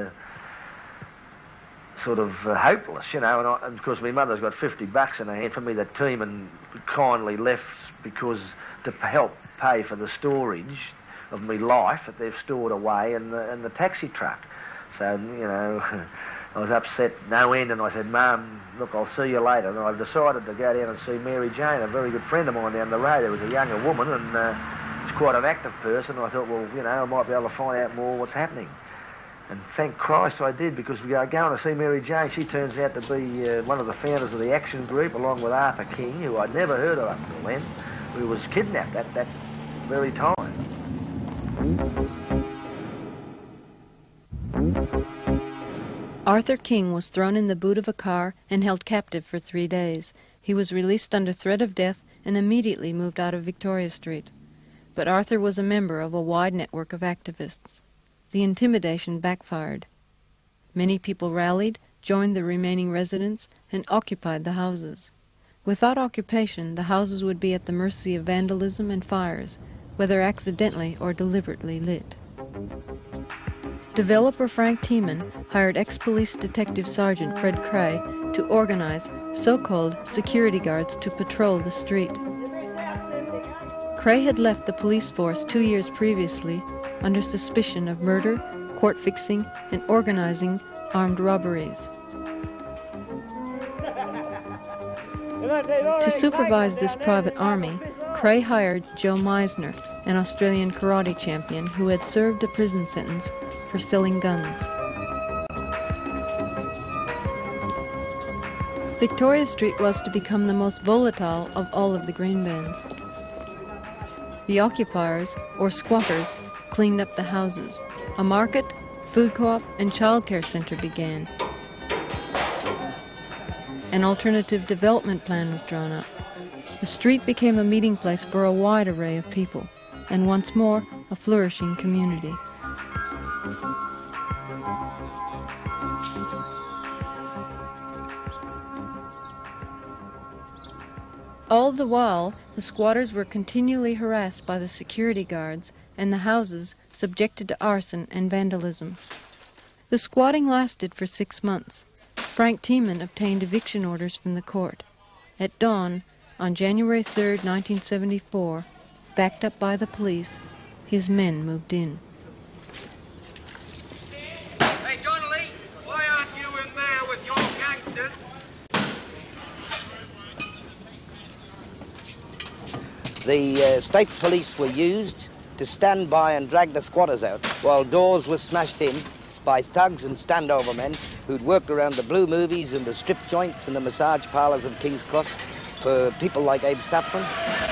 sort of hopeless, and of course my mother's got $50 in her hand for me that Tiemann kindly left because to help pay for the storage of my life that they've stored away in the taxi truck. So, I was upset no end, and I said, Mum, look, I'll see you later. And I decided to go down and see Mary Jane, a very good friend of mine down the road. There was a younger woman, and she's quite an active person. And I thought, well, I might be able to find out more what's happening. And thank Christ I did, because we are going to see Mary Jane. She turns out to be one of the founders of the Action Group, along with Arthur King, who I'd never heard of up until then, who was kidnapped at that very time. Arthur King was thrown in the boot of a car and held captive for 3 days. He was released under threat of death and immediately moved out of Victoria Street. But Arthur was a member of a wide network of activists. The intimidation backfired. Many people rallied, joined the remaining residents, and occupied the houses. Without occupation, the houses would be at the mercy of vandalism and fires, whether accidentally or deliberately lit. Developer Frank Tiemann hired ex-police detective Sergeant Fred Cray to organize so-called security guards to patrol the street. Cray had left the police force 2 years previously under suspicion of murder, court fixing, and organizing armed robberies. To supervise this private army, Cray hired Joe Meisner, an Australian karate champion who had served a prison sentence for selling guns. Victoria Street was to become the most volatile of all of the green bans. The occupiers, or squatters, cleaned up the houses. A market, food co-op, and childcare center began. An alternative development plan was drawn up. The street became a meeting place for a wide array of people, and once more, a flourishing community. All the while, the squatters were continually harassed by the security guards and the houses subjected to arson and vandalism. The squatting lasted for 6 months. Frank Tiemann obtained eviction orders from the court. At dawn, on January 3, 1974, backed up by the police, his men moved in. Hey, Donnelly, why aren't you in there with your gangsters? The state police were used to stand by and drag the squatters out while doors were smashed in by thugs and standover men who'd worked around the blue movies and the strip joints and the massage parlours of King's Cross for people like Abe Saffron.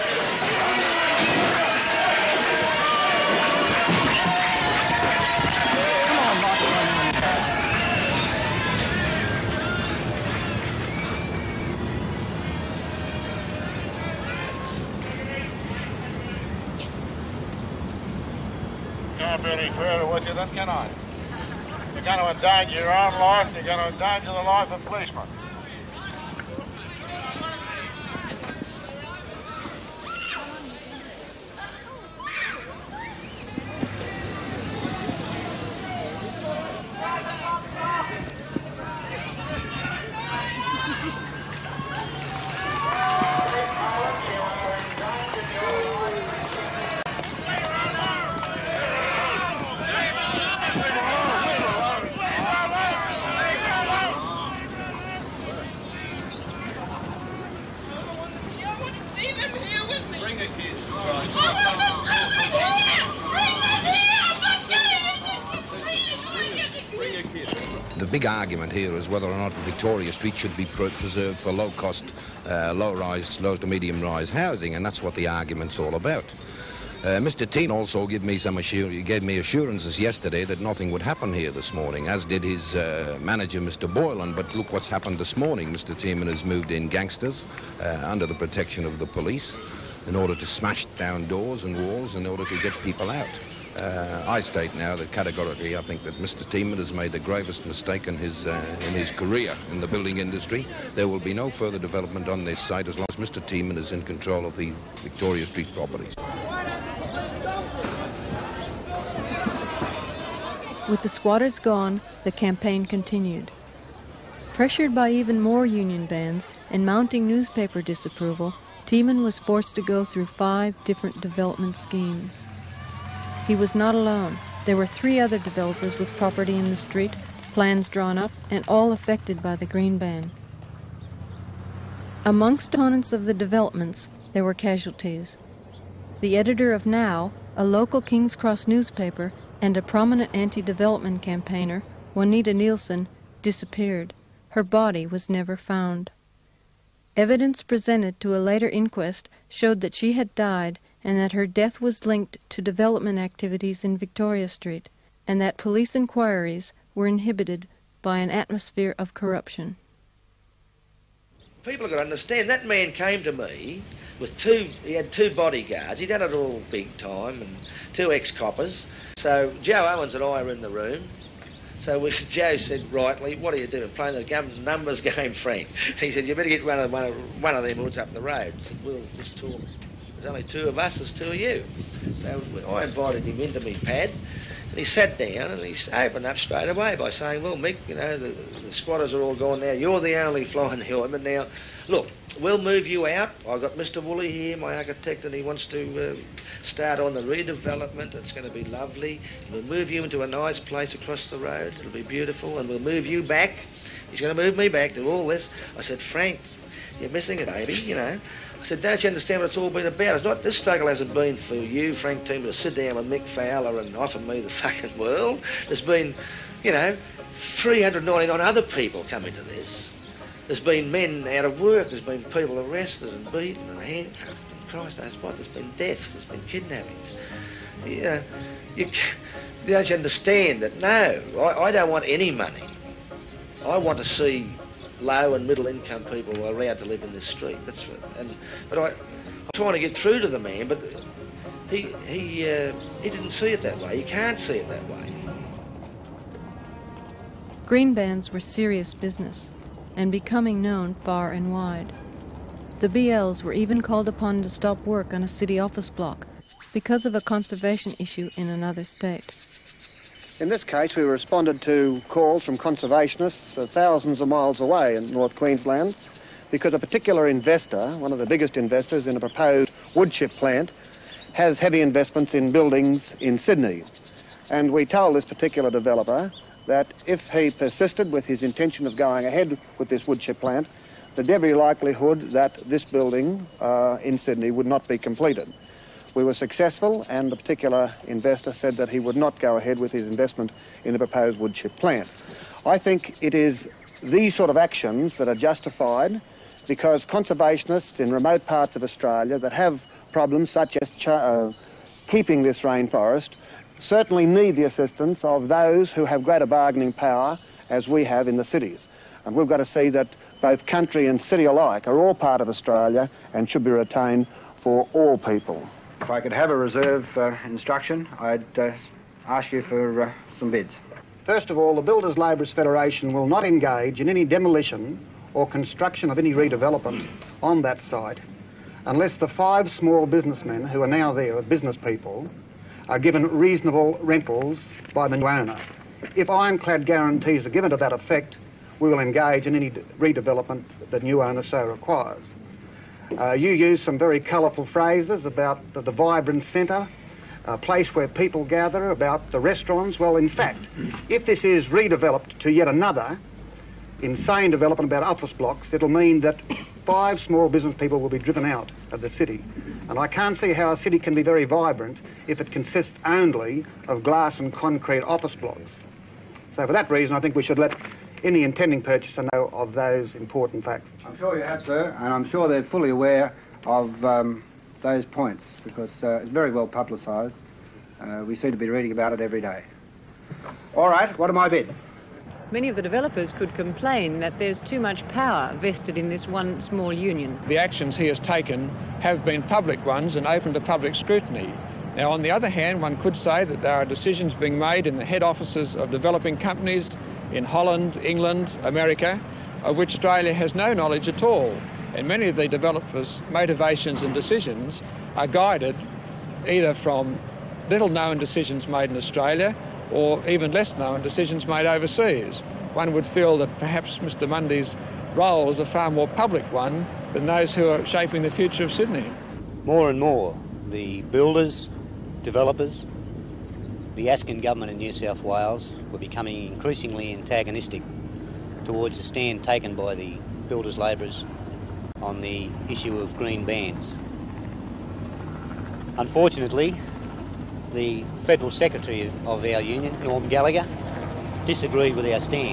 Can't be any further with you then, can I? You're going to endanger your own life, you're going to endanger the life of policemen. The big argument here is whether or not Victoria Street should be preserved for low-cost, low-rise, low to medium-rise housing, and that's what the argument's all about. Mr. Teen also gave me assurances yesterday that nothing would happen here this morning, as did his manager, Mr. Boylan. But look what's happened this morning. Mr. Tiemann has moved in gangsters under the protection of the police in order to smash down doors and walls in order to get people out. I state now that categorically I think that Mr. Tiemann has made the gravest mistake in his career in the building industry. There will be no further development on this site as long as Mr. Tiemann is in control of the Victoria Street properties. With the squatters gone, the campaign continued. Pressured by even more union bans and mounting newspaper disapproval, Tiemann was forced to go through 5 different development schemes. He was not alone. There were 3 other developers with property in the street, plans drawn up, and all affected by the green ban. Amongst opponents of the developments, there were casualties. The editor of Now, a local King's Cross newspaper, and a prominent anti-development campaigner, Juanita Nielsen, disappeared. Her body was never found. Evidence presented to a later inquest showed that she had died and that her death was linked to development activities in Victoria Street, and that police inquiries were inhibited by an atmosphere of corruption. People have got to understand, that man came to me with he had 2 bodyguards. He'd done it all big time, and 2 ex-coppers. So Joe Owens and I were in the room. So Joe said, rightly, what are you doing? Playing the numbers game, Frank. He said, you better get one of them hoods up the road. I said, we'll just talk. There's only 2 of us, there's 2 of you. So I invited him into me pad. And he sat down and he opened up straight away by saying, well, Mick, you know, the squatters are all gone now. You're the only fly in the ointment now. Look, we'll move you out. I've got Mr. Woolley here, my architect, and he wants to start on the redevelopment. It's going to be lovely. We'll move you into a nice place across the road. It'll be beautiful. And we'll move you back. He's going to move me back to all this. I said, Frank, you're missing it, baby, you know. I said, don't you understand what it's all been about? It's not, this struggle hasn't been for you, Frank Tiemann, to sit down with Mick Fowler and offer me the fucking world. There's been, you know, 399 other people come into this. There's been men out of work, there's been people arrested and beaten and handcuffed, and Christ knows what, there's been deaths, there's been kidnappings. You know, don't you understand that? No, I don't want any money. I want to see low and middle income people are allowed to live in this street. But I'm trying to get through to the man, but he didn't see it that way. He can't see it that way. Green bans were serious business and becoming known far and wide. The BLs were even called upon to stop work on a city office block because of a conservation issue in another state. In this case, we responded to calls from conservationists thousands of miles away in North Queensland because a particular investor, one of the biggest investors in a proposed wood chip plant, has heavy investments in buildings in Sydney. And we told this particular developer that if he persisted with his intention of going ahead with this wood chip plant, there's every likelihood that this building in Sydney would not be completed. We were successful, and the particular investor said that he would not go ahead with his investment in the proposed wood chip plant. I think it is these sort of actions that are justified because conservationists in remote parts of Australia that have problems such as keeping this rainforest certainly need the assistance of those who have greater bargaining power as we have in the cities. And we've got to see that both country and city alike are all part of Australia and should be retained for all people. If I could have a reserve instruction, I'd ask you for some bids. First of all, the Builders Labourers Federation will not engage in any demolition or construction of any redevelopment on that site unless the 5 small businessmen who are now there, business people, are given reasonable rentals by the new owner. If ironclad guarantees are given to that effect, we will engage in any redevelopment the new owner so requires. You use some very colourful phrases about the vibrant centre, a place where people gather, about the restaurants. Well, in fact, if this is redeveloped to yet another insane development about office blocks, it'll mean that 5 small business people will be driven out of the city. And I can't see how a city can be very vibrant if it consists only of glass and concrete office blocks. So for that reason, I think we should let any intending purchaser know of those important facts. I'm sure you have, sir, and I'm sure they're fully aware of those points because it's very well publicised. We seem to be reading about it every day. All right, what am I bid? Many of the developers could complain that there's too much power vested in this one small union. The actions he has taken have been public ones and open to public scrutiny. Now, on the other hand, one could say that there are decisions being made in the head offices of developing companies in Holland, England, America, of which Australia has no knowledge at all. And many of the developers' motivations and decisions are guided either from little-known decisions made in Australia or even less-known decisions made overseas. One would feel that perhaps Mr Mundy's role is a far more public one than those who are shaping the future of Sydney. More and more, the builders, developers, the Askin government in New South Wales were becoming increasingly antagonistic towards the stand taken by the builders' labourers on the issue of green bans. Unfortunately, the Federal Secretary of our union, Norm Gallagher, disagreed with our stand.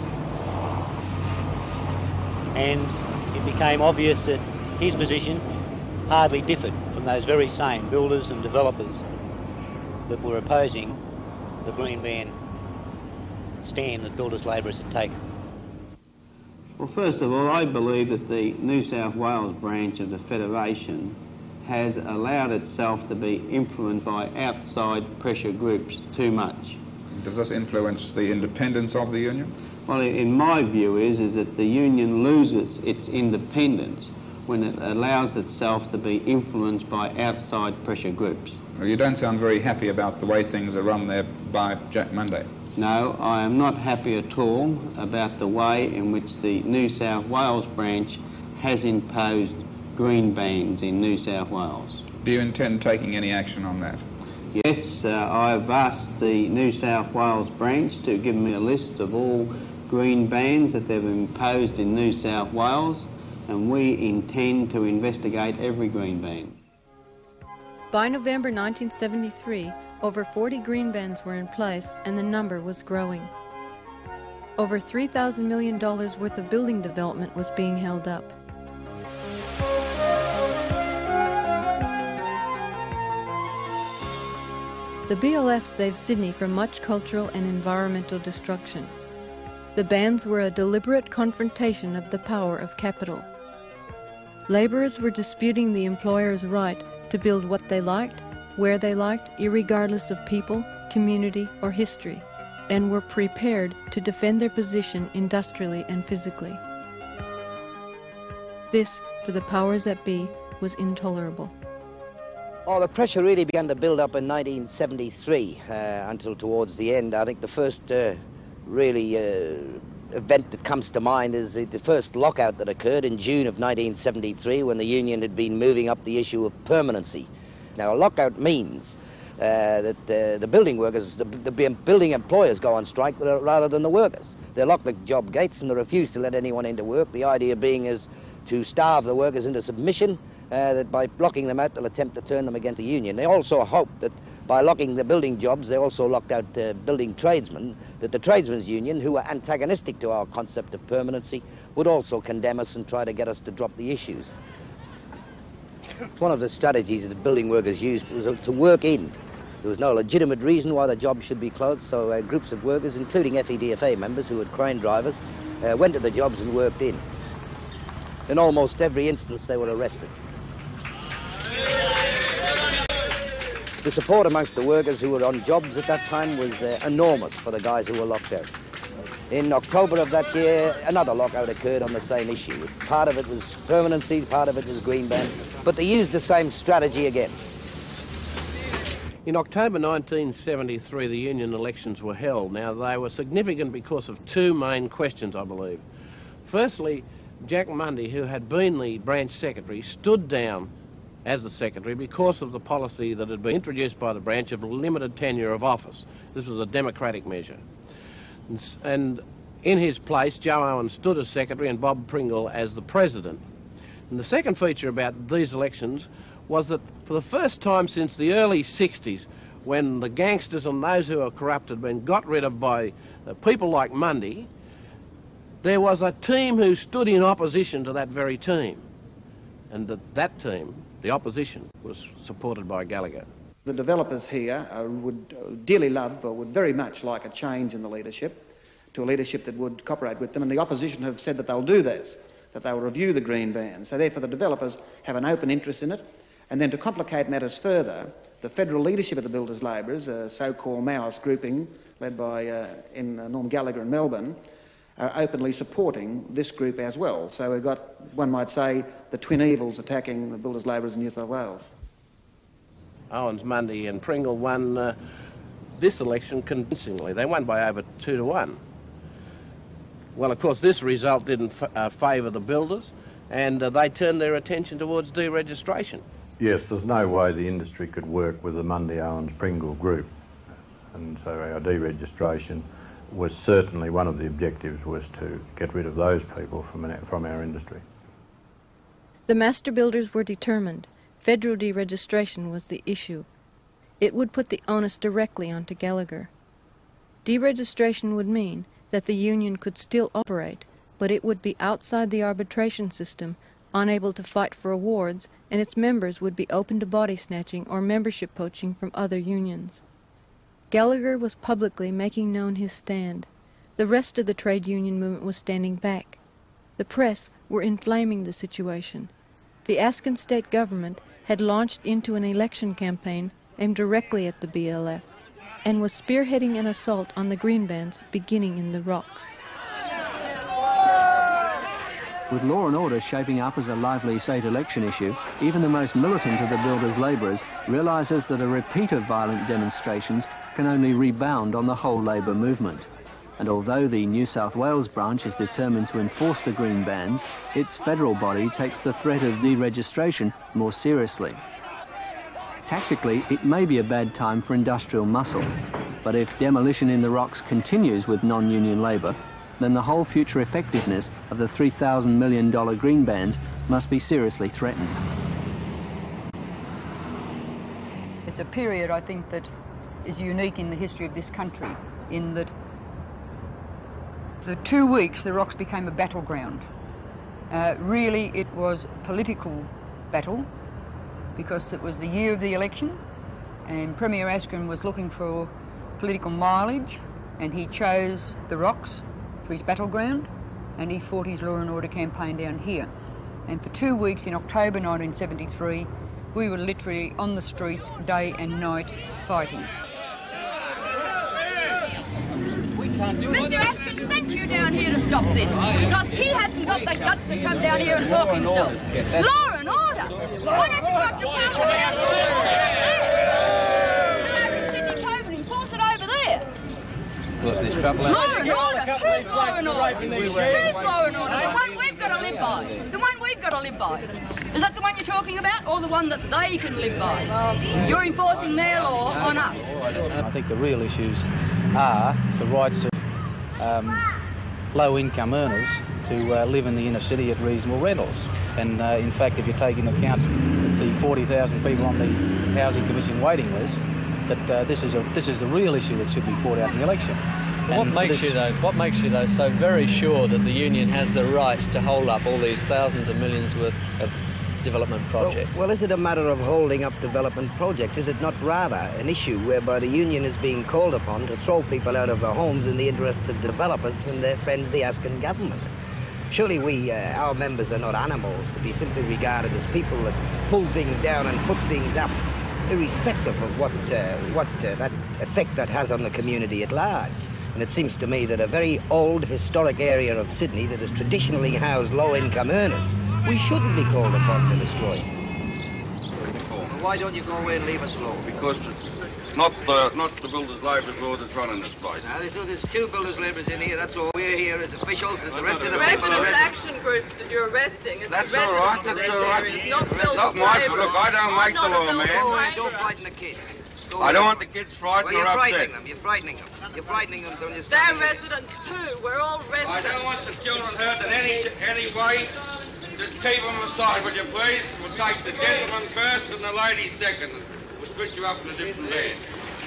And it became obvious that his position hardly differed from those very same builders and developers that were opposing the green ban stand that builders' labourers had taken. Well, first of all, I believe that the New South Wales branch of the Federation has allowed itself to be influenced by outside pressure groups too much. Does this influence the independence of the union? Well, in my view is that the union loses its independence when it allows itself to be influenced by outside pressure groups. Well, you don't sound very happy about the way things are run there by Jack Mundy. No, I am not happy at all about the way in which the New South Wales branch has imposed green bans in New South Wales. Do you intend taking any action on that? Yes, I've asked the New South Wales branch to give me a list of all green bans that they've imposed in New South Wales, and we intend to investigate every green ban. By November 1973, over 40 green bans were in place and the number was growing. Over $3,000 million worth of building development was being held up. The BLF saved Sydney from much cultural and environmental destruction. The bans were a deliberate confrontation of the power of capital. Labourers were disputing the employer's right to build what they liked, where they liked, irregardless of people, community, or history, and were prepared to defend their position industrially and physically. This, for the powers that be, was intolerable. Oh, the pressure really began to build up in 1973 until towards the end. I think the first really event that comes to mind is the first lockout that occurred in June of 1973 when the union had been moving up the issue of permanency. Now, a lockout means that the building workers, the building employers go on strike rather than the workers. They lock the job gates and they refuse to let anyone into work. The idea being is to starve the workers into submission, that by blocking them out they'll attempt to turn them against the union. They also hope that by locking the building jobs, they also locked out building tradesmen, that the tradesmen's union, who are antagonistic to our concept of permanency, would also condemn us and try to get us to drop the issues. One of the strategies that the building workers used was to work in. There was no legitimate reason why the job should be closed, so groups of workers, including FEDFA members who were crane drivers, went to the jobs and worked in. In almost every instance, they were arrested. The support amongst the workers who were on jobs at that time was enormous for the guys who were locked out. In October of that year, another lockout occurred on the same issue. Part of it was permanency, part of it was green bands, but they used the same strategy again. In October 1973, the union elections were held. Now, they were significant because of two main questions, I believe. Firstly, Jack Mundy, who had been the branch secretary, stood down as the secretary because of the policy that had been introduced by the branch of limited tenure of office. This was a democratic measure. And in his place, Joe Owen stood as secretary and Bob Pringle as the president. And the second feature about these elections was that for the first time since the early 60s, when the gangsters and those who are corrupt had been got rid of by people like Mundy, there was a team who stood in opposition to that very team. And that team, the opposition, was supported by Gallagher. The developers here would dearly love, or would very much like a change in the leadership, to a leadership that would cooperate with them, and the opposition have said that they'll do this, that they'll review the green ban. So therefore the developers have an open interest in it. And then to complicate matters further, the federal leadership of the Builders Labourers, a so-called Maoist grouping led by Norm Gallagher in Melbourne, are openly supporting this group as well. So we've got, one might say, the twin evils attacking the Builders Labourers in New South Wales. Owens, Mundy and Pringle won this election convincingly. They won by over 2-1. Well, of course, this result didn't favour the builders, and they turned their attention towards deregistration. Yes, there's no way the industry could work with the Mundy, Owens, Pringle group. And so our deregistration was certainly one of the objectives, was to get rid of those people from our industry. The master builders were determined. Federal deregistration was the issue. It would put the onus directly onto Gallagher. Deregistration would mean that the union could still operate, but it would be outside the arbitration system, unable to fight for awards, and its members would be open to body snatching or membership poaching from other unions. Gallagher was publicly making known his stand. The rest of the trade union movement was standing back. The press were inflaming the situation. The Askin state government had launched into an election campaign aimed directly at the BLF and was spearheading an assault on the green bands beginning in the rocks. With law and order shaping up as a lively state election issue, even the most militant of the builders' labourers realises that a repeat of violent demonstrations can only rebound on the whole labour movement. And although the New South Wales branch is determined to enforce the green bans, its federal body takes the threat of deregistration more seriously. Tactically, it may be a bad time for industrial muscle, but if demolition in the rocks continues with non-union labour, then the whole future effectiveness of the $3,000 million green bans must be seriously threatened. It's a period, I think, that is unique in the history of this country, in that for 2 weeks the rocks became a battleground. Really, it was a political battle, because it was the year of the election, and Premier Askin was looking for political mileage, and he chose the rocks for his battleground, and he fought his law and order campaign down here. And for 2 weeks in October 1973, we were literally on the streets day and night fighting. We can't Mr. Ashton sent you down here to stop this because he hasn't got the guts to come down here and talk himself. Law and order. Why don't you go up to council down here? Sydney Cove and enforce it over there. Look, there's trouble. Law and order. Who's law and order? Who's law and order? The one we've got to live by. The one we've got to live by. Is that the one you're talking about, or the one that they can live by? You're enforcing their law on us. I think the real issues are the rights of low-income earners to live in the inner city at reasonable rentals. And in fact, if you take into account the 40,000 people on the Housing Commission waiting list, that this is the real issue that should be fought out in the election. What makes you though so very sure that the union has the right to hold up all these thousands of millions worth of development projects? Well, is it a matter of holding up development projects? Is it not rather an issue whereby the union is being called upon to throw people out of their homes in the interests of developers and their friends, the Askin government? Surely our members are not animals to be simply regarded as people that pull things down and put things up, irrespective of what that effect that has on the community at large. And it seems to me that a very old historic area of Sydney that has traditionally housed low-income earners, we shouldn't be called upon to destroy. Well, why don't you go away and leave us alone? because it's not the Builders Labourers Board that's running this place. Now, there's two builders' labourers in here, that's all. We're here as officials, and the rest of the people Residents' are residents. action groups that you're arresting. It's That's the all right, residents that's of all right. this area. Not It's builders' not my labour. look, I don't make the law, man. Go away, don't frighten the kids. Go I don't away. want the kids frightened Well, or you're upset. frightening them, you're frightening them. You're frightening them, so you're They're standing there. residents too. We're all residents. I don't want the children hurt in any way. Just keep them aside, would you please? We'll take the gentleman first and the lady second. We'll split you up in a different bed.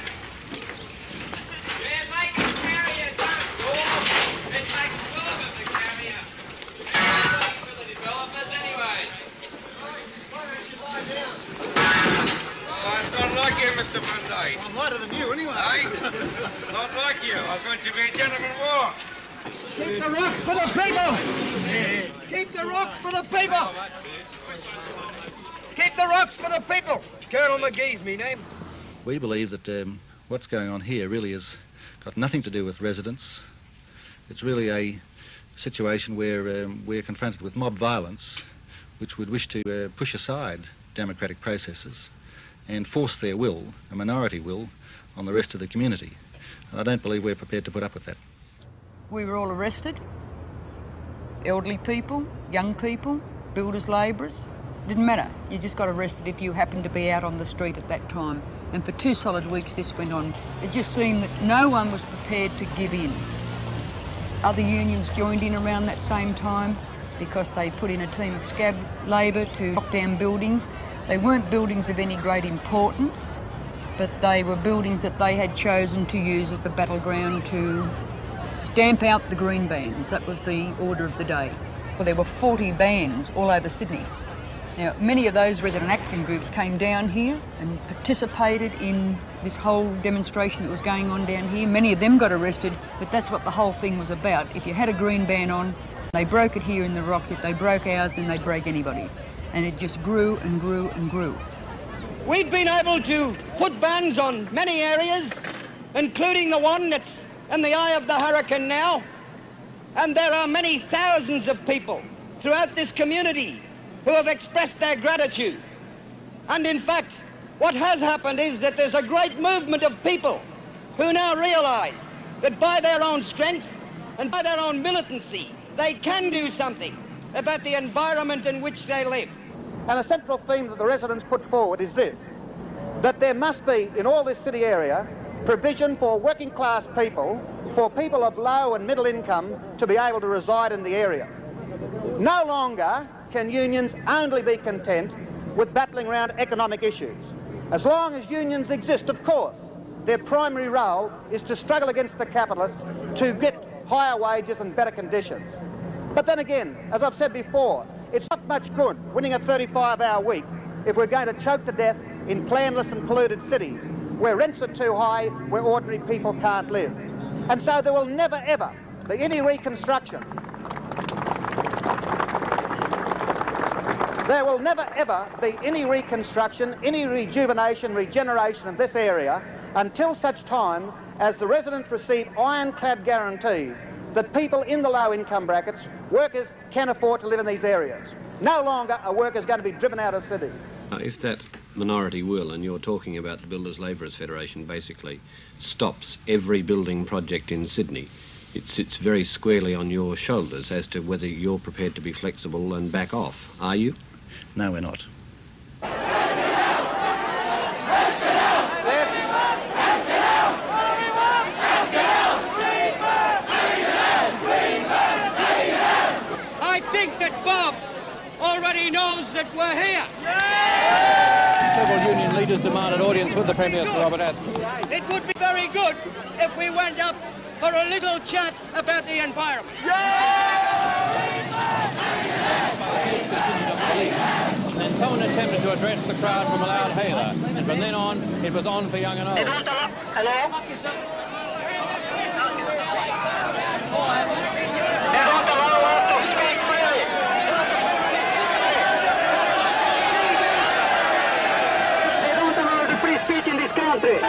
It's not like you, Mr. Monday. I'm lighter than you, anyway. Hey? Not like you. I thought you'd be a gentleman war. Keep the rocks for the people! Keep the rocks for the people! Keep the rocks for the people! Colonel McGee's me name. We believe that what's going on here really has got nothing to do with residents. It's really a situation where we're confronted with mob violence, which would wish to push aside democratic processes and force their will, a minority will, on the rest of the community. And I don't believe we're prepared to put up with that. We were all arrested. Elderly people, young people, builders, labourers. Didn't matter. You just got arrested if you happened to be out on the street at that time. And for 2 solid weeks this went on. It just seemed that no one was prepared to give in. Other unions joined in around that same time because they put in a team of scab labour to knock down buildings. They weren't buildings of any great importance, but they were buildings that they had chosen to use as the battleground to stamp out the green bans. That was the order of the day. Well, there were 40 bans all over Sydney. Now, many of those resident action groups came down here and participated in this whole demonstration that was going on down here. Many of them got arrested, but that's what the whole thing was about. If you had a green ban on, they broke it here in the rocks. If they broke ours, then they'd break anybody's. And it just grew and grew and grew. We've been able to put bans on many areas, including the one that's in the eye of the hurricane now. And there are many thousands of people throughout this community who have expressed their gratitude. And in fact, what has happened is that there's a great movement of people who now realise that by their own strength and by their own militancy, they can do something about the environment in which they live. And a central theme that the residents put forward is this, that there must be, in all this city area, provision for working class people, for people of low and middle income to be able to reside in the area. No longer can unions only be content with battling around economic issues. As long as unions exist, of course, their primary role is to struggle against the capitalists to get higher wages and better conditions. But then again, as I've said before, it's not much good winning a 35-hour week if we're going to choke to death in planless and polluted cities where rents are too high, where ordinary people can't live. And so there will never, ever be any reconstruction. There will never, ever be any reconstruction, any rejuvenation, regeneration of this area until such time as the residents receive ironclad guarantees that people in the low income brackets, workers, can afford to live in these areas. No longer are workers going to be driven out of cities. If that minority will, and you're talking about the Builders Labourers Federation, basically stops every building project in Sydney, it sits very squarely on your shoulders as to whether you're prepared to be flexible and back off. Are you? No, we're not. I think that Bob already knows that we're here. Several union leaders demanded audience with the Premier, Sir Robert Askin. It would be very good if we went up for a little chat about the environment. And then someone attempted to address the crowd from a loud hailer, and from then on, it was on for young and old. Hello? Speech in this country.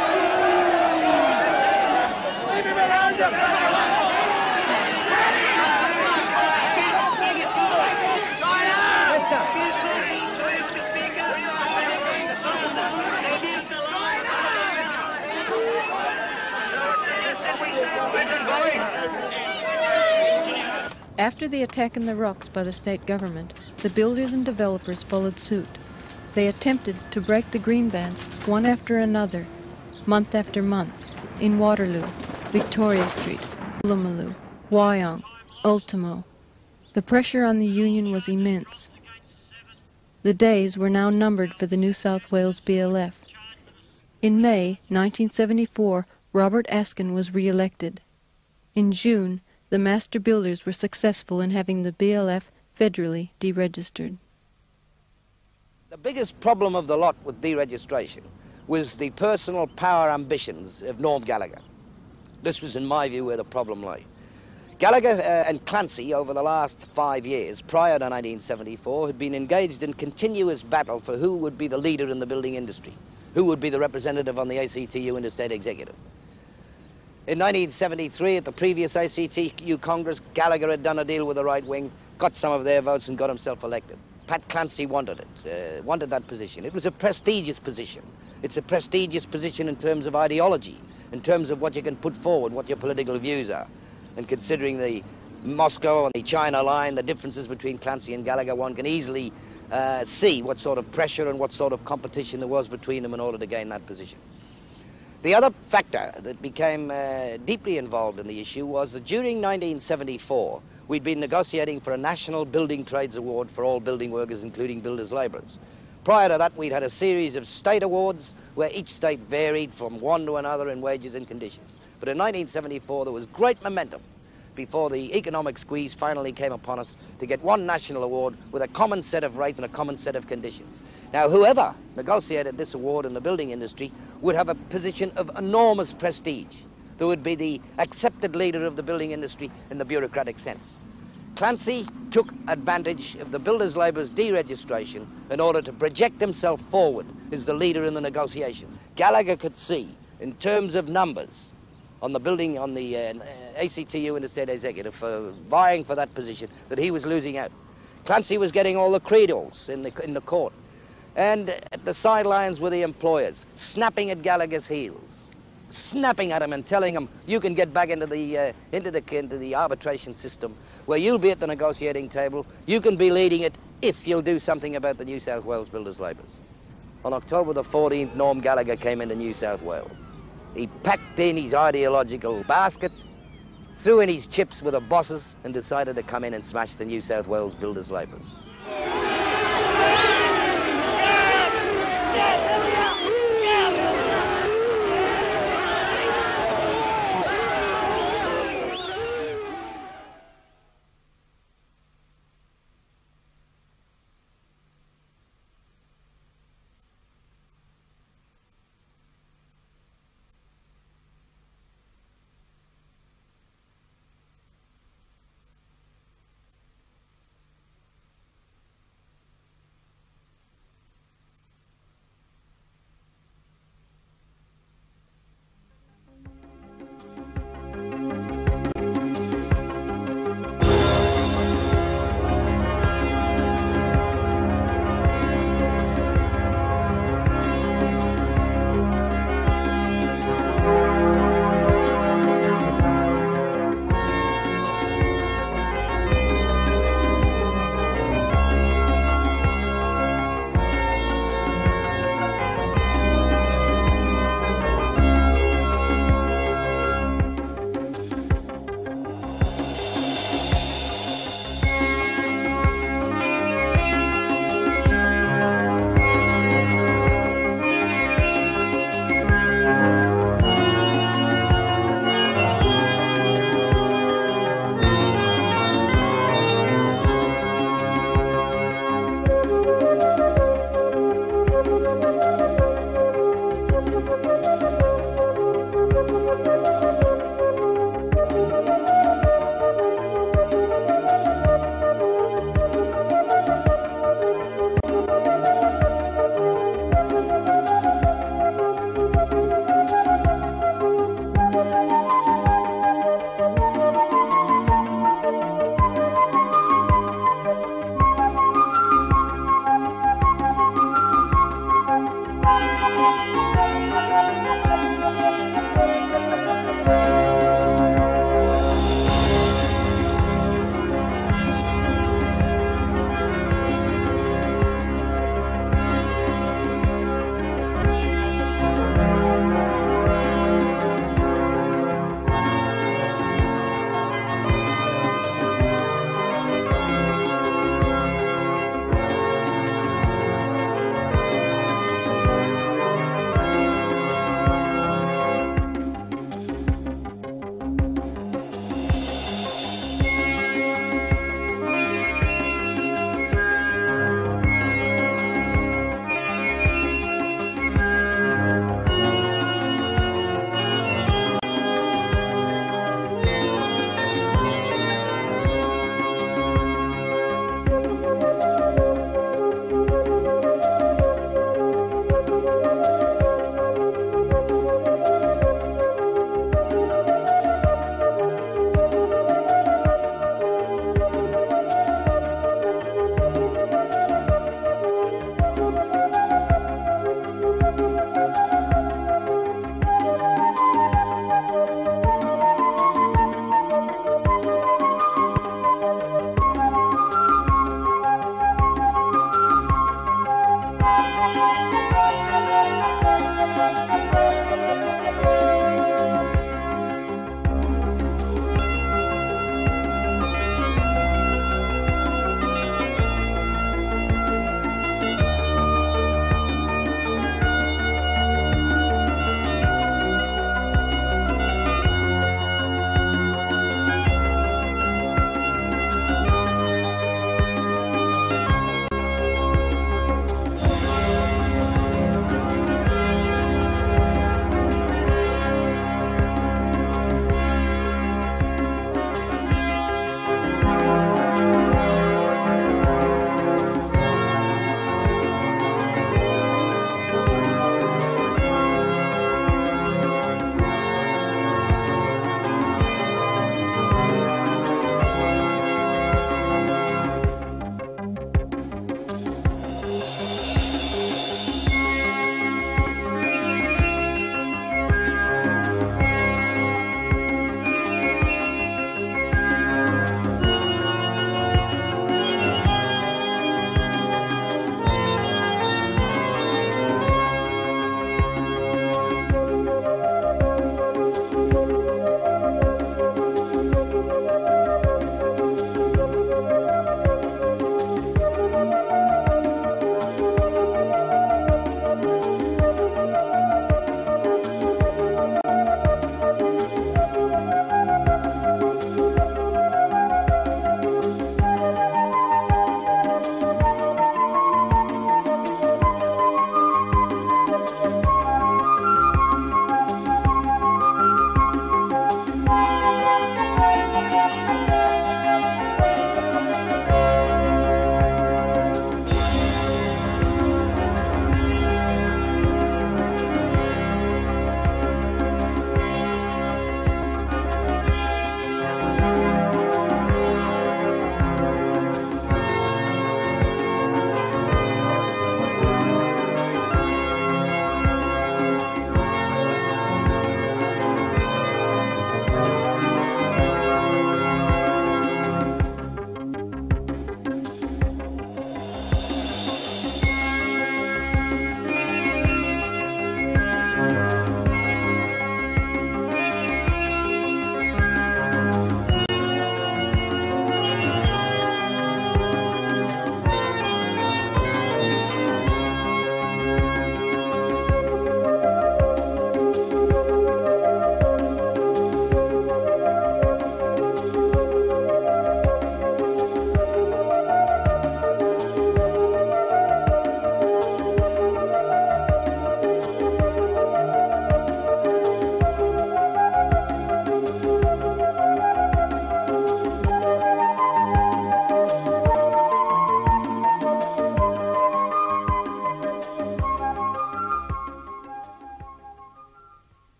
After the attack in the rocks by the state government, the builders and developers followed suit. They attempted to break the green bans one after another, month after month, in Waterloo, Victoria Street, Woolloomooloo, Wyong, Ultimo. The pressure on the union was immense. The days were now numbered for the New South Wales BLF. In May 1974, Robert Askin was re-elected. In June, the master builders were successful in having the BLF federally deregistered. The biggest problem of the lot with deregistration was the personal power ambitions of Norm Gallagher. This was, in my view, where the problem lay. Gallagher and Clancy, over the last 5 years, prior to 1974, had been engaged in continuous battle for who would be the leader in the building industry, who would be the representative on the ACTU and the state executive. In 1973, at the previous ACTU Congress, Gallagher had done a deal with the right wing, got some of their votes and got himself elected. Pat Clancy wanted it, wanted that position. It was a prestigious position. It's a prestigious position in terms of ideology, in terms of what you can put forward, what your political views are. And considering the Moscow and the China line, the differences between Clancy and Gallagher, one can easily see what sort of pressure and what sort of competition there was between them in order to gain that position. The other factor that became deeply involved in the issue was that during 1974, we'd been negotiating for a national building trades award for all building workers, including builders' labourers. Prior to that, we'd had a series of state awards where each state varied from one to another in wages and conditions. But in 1974, there was great momentum before the economic squeeze finally came upon us to get one national award with a common set of rates and a common set of conditions. Now, whoever negotiated this award in the building industry would have a position of enormous prestige. There would be the accepted leader of the building industry in the bureaucratic sense. Clancy took advantage of the builders' labourers' deregistration in order to project himself forward as the leader in the negotiation. Gallagher could see, in terms of numbers, on the building, on the ACTU and the state executive for vying for that position, that he was losing out. Clancy was getting all the creedles in the court. And at the sidelines were the employers, snapping at Gallagher's heels, snapping at him and telling him, you can get back into the arbitration system where you'll be at the negotiating table, you can be leading it if you'll do something about the New South Wales builders' labourers. On October the 14th, Norm Gallagher came into New South Wales. He packed in his ideological basket, threw in his chips with the bosses and decided to come in and smash the New South Wales builders' labourers.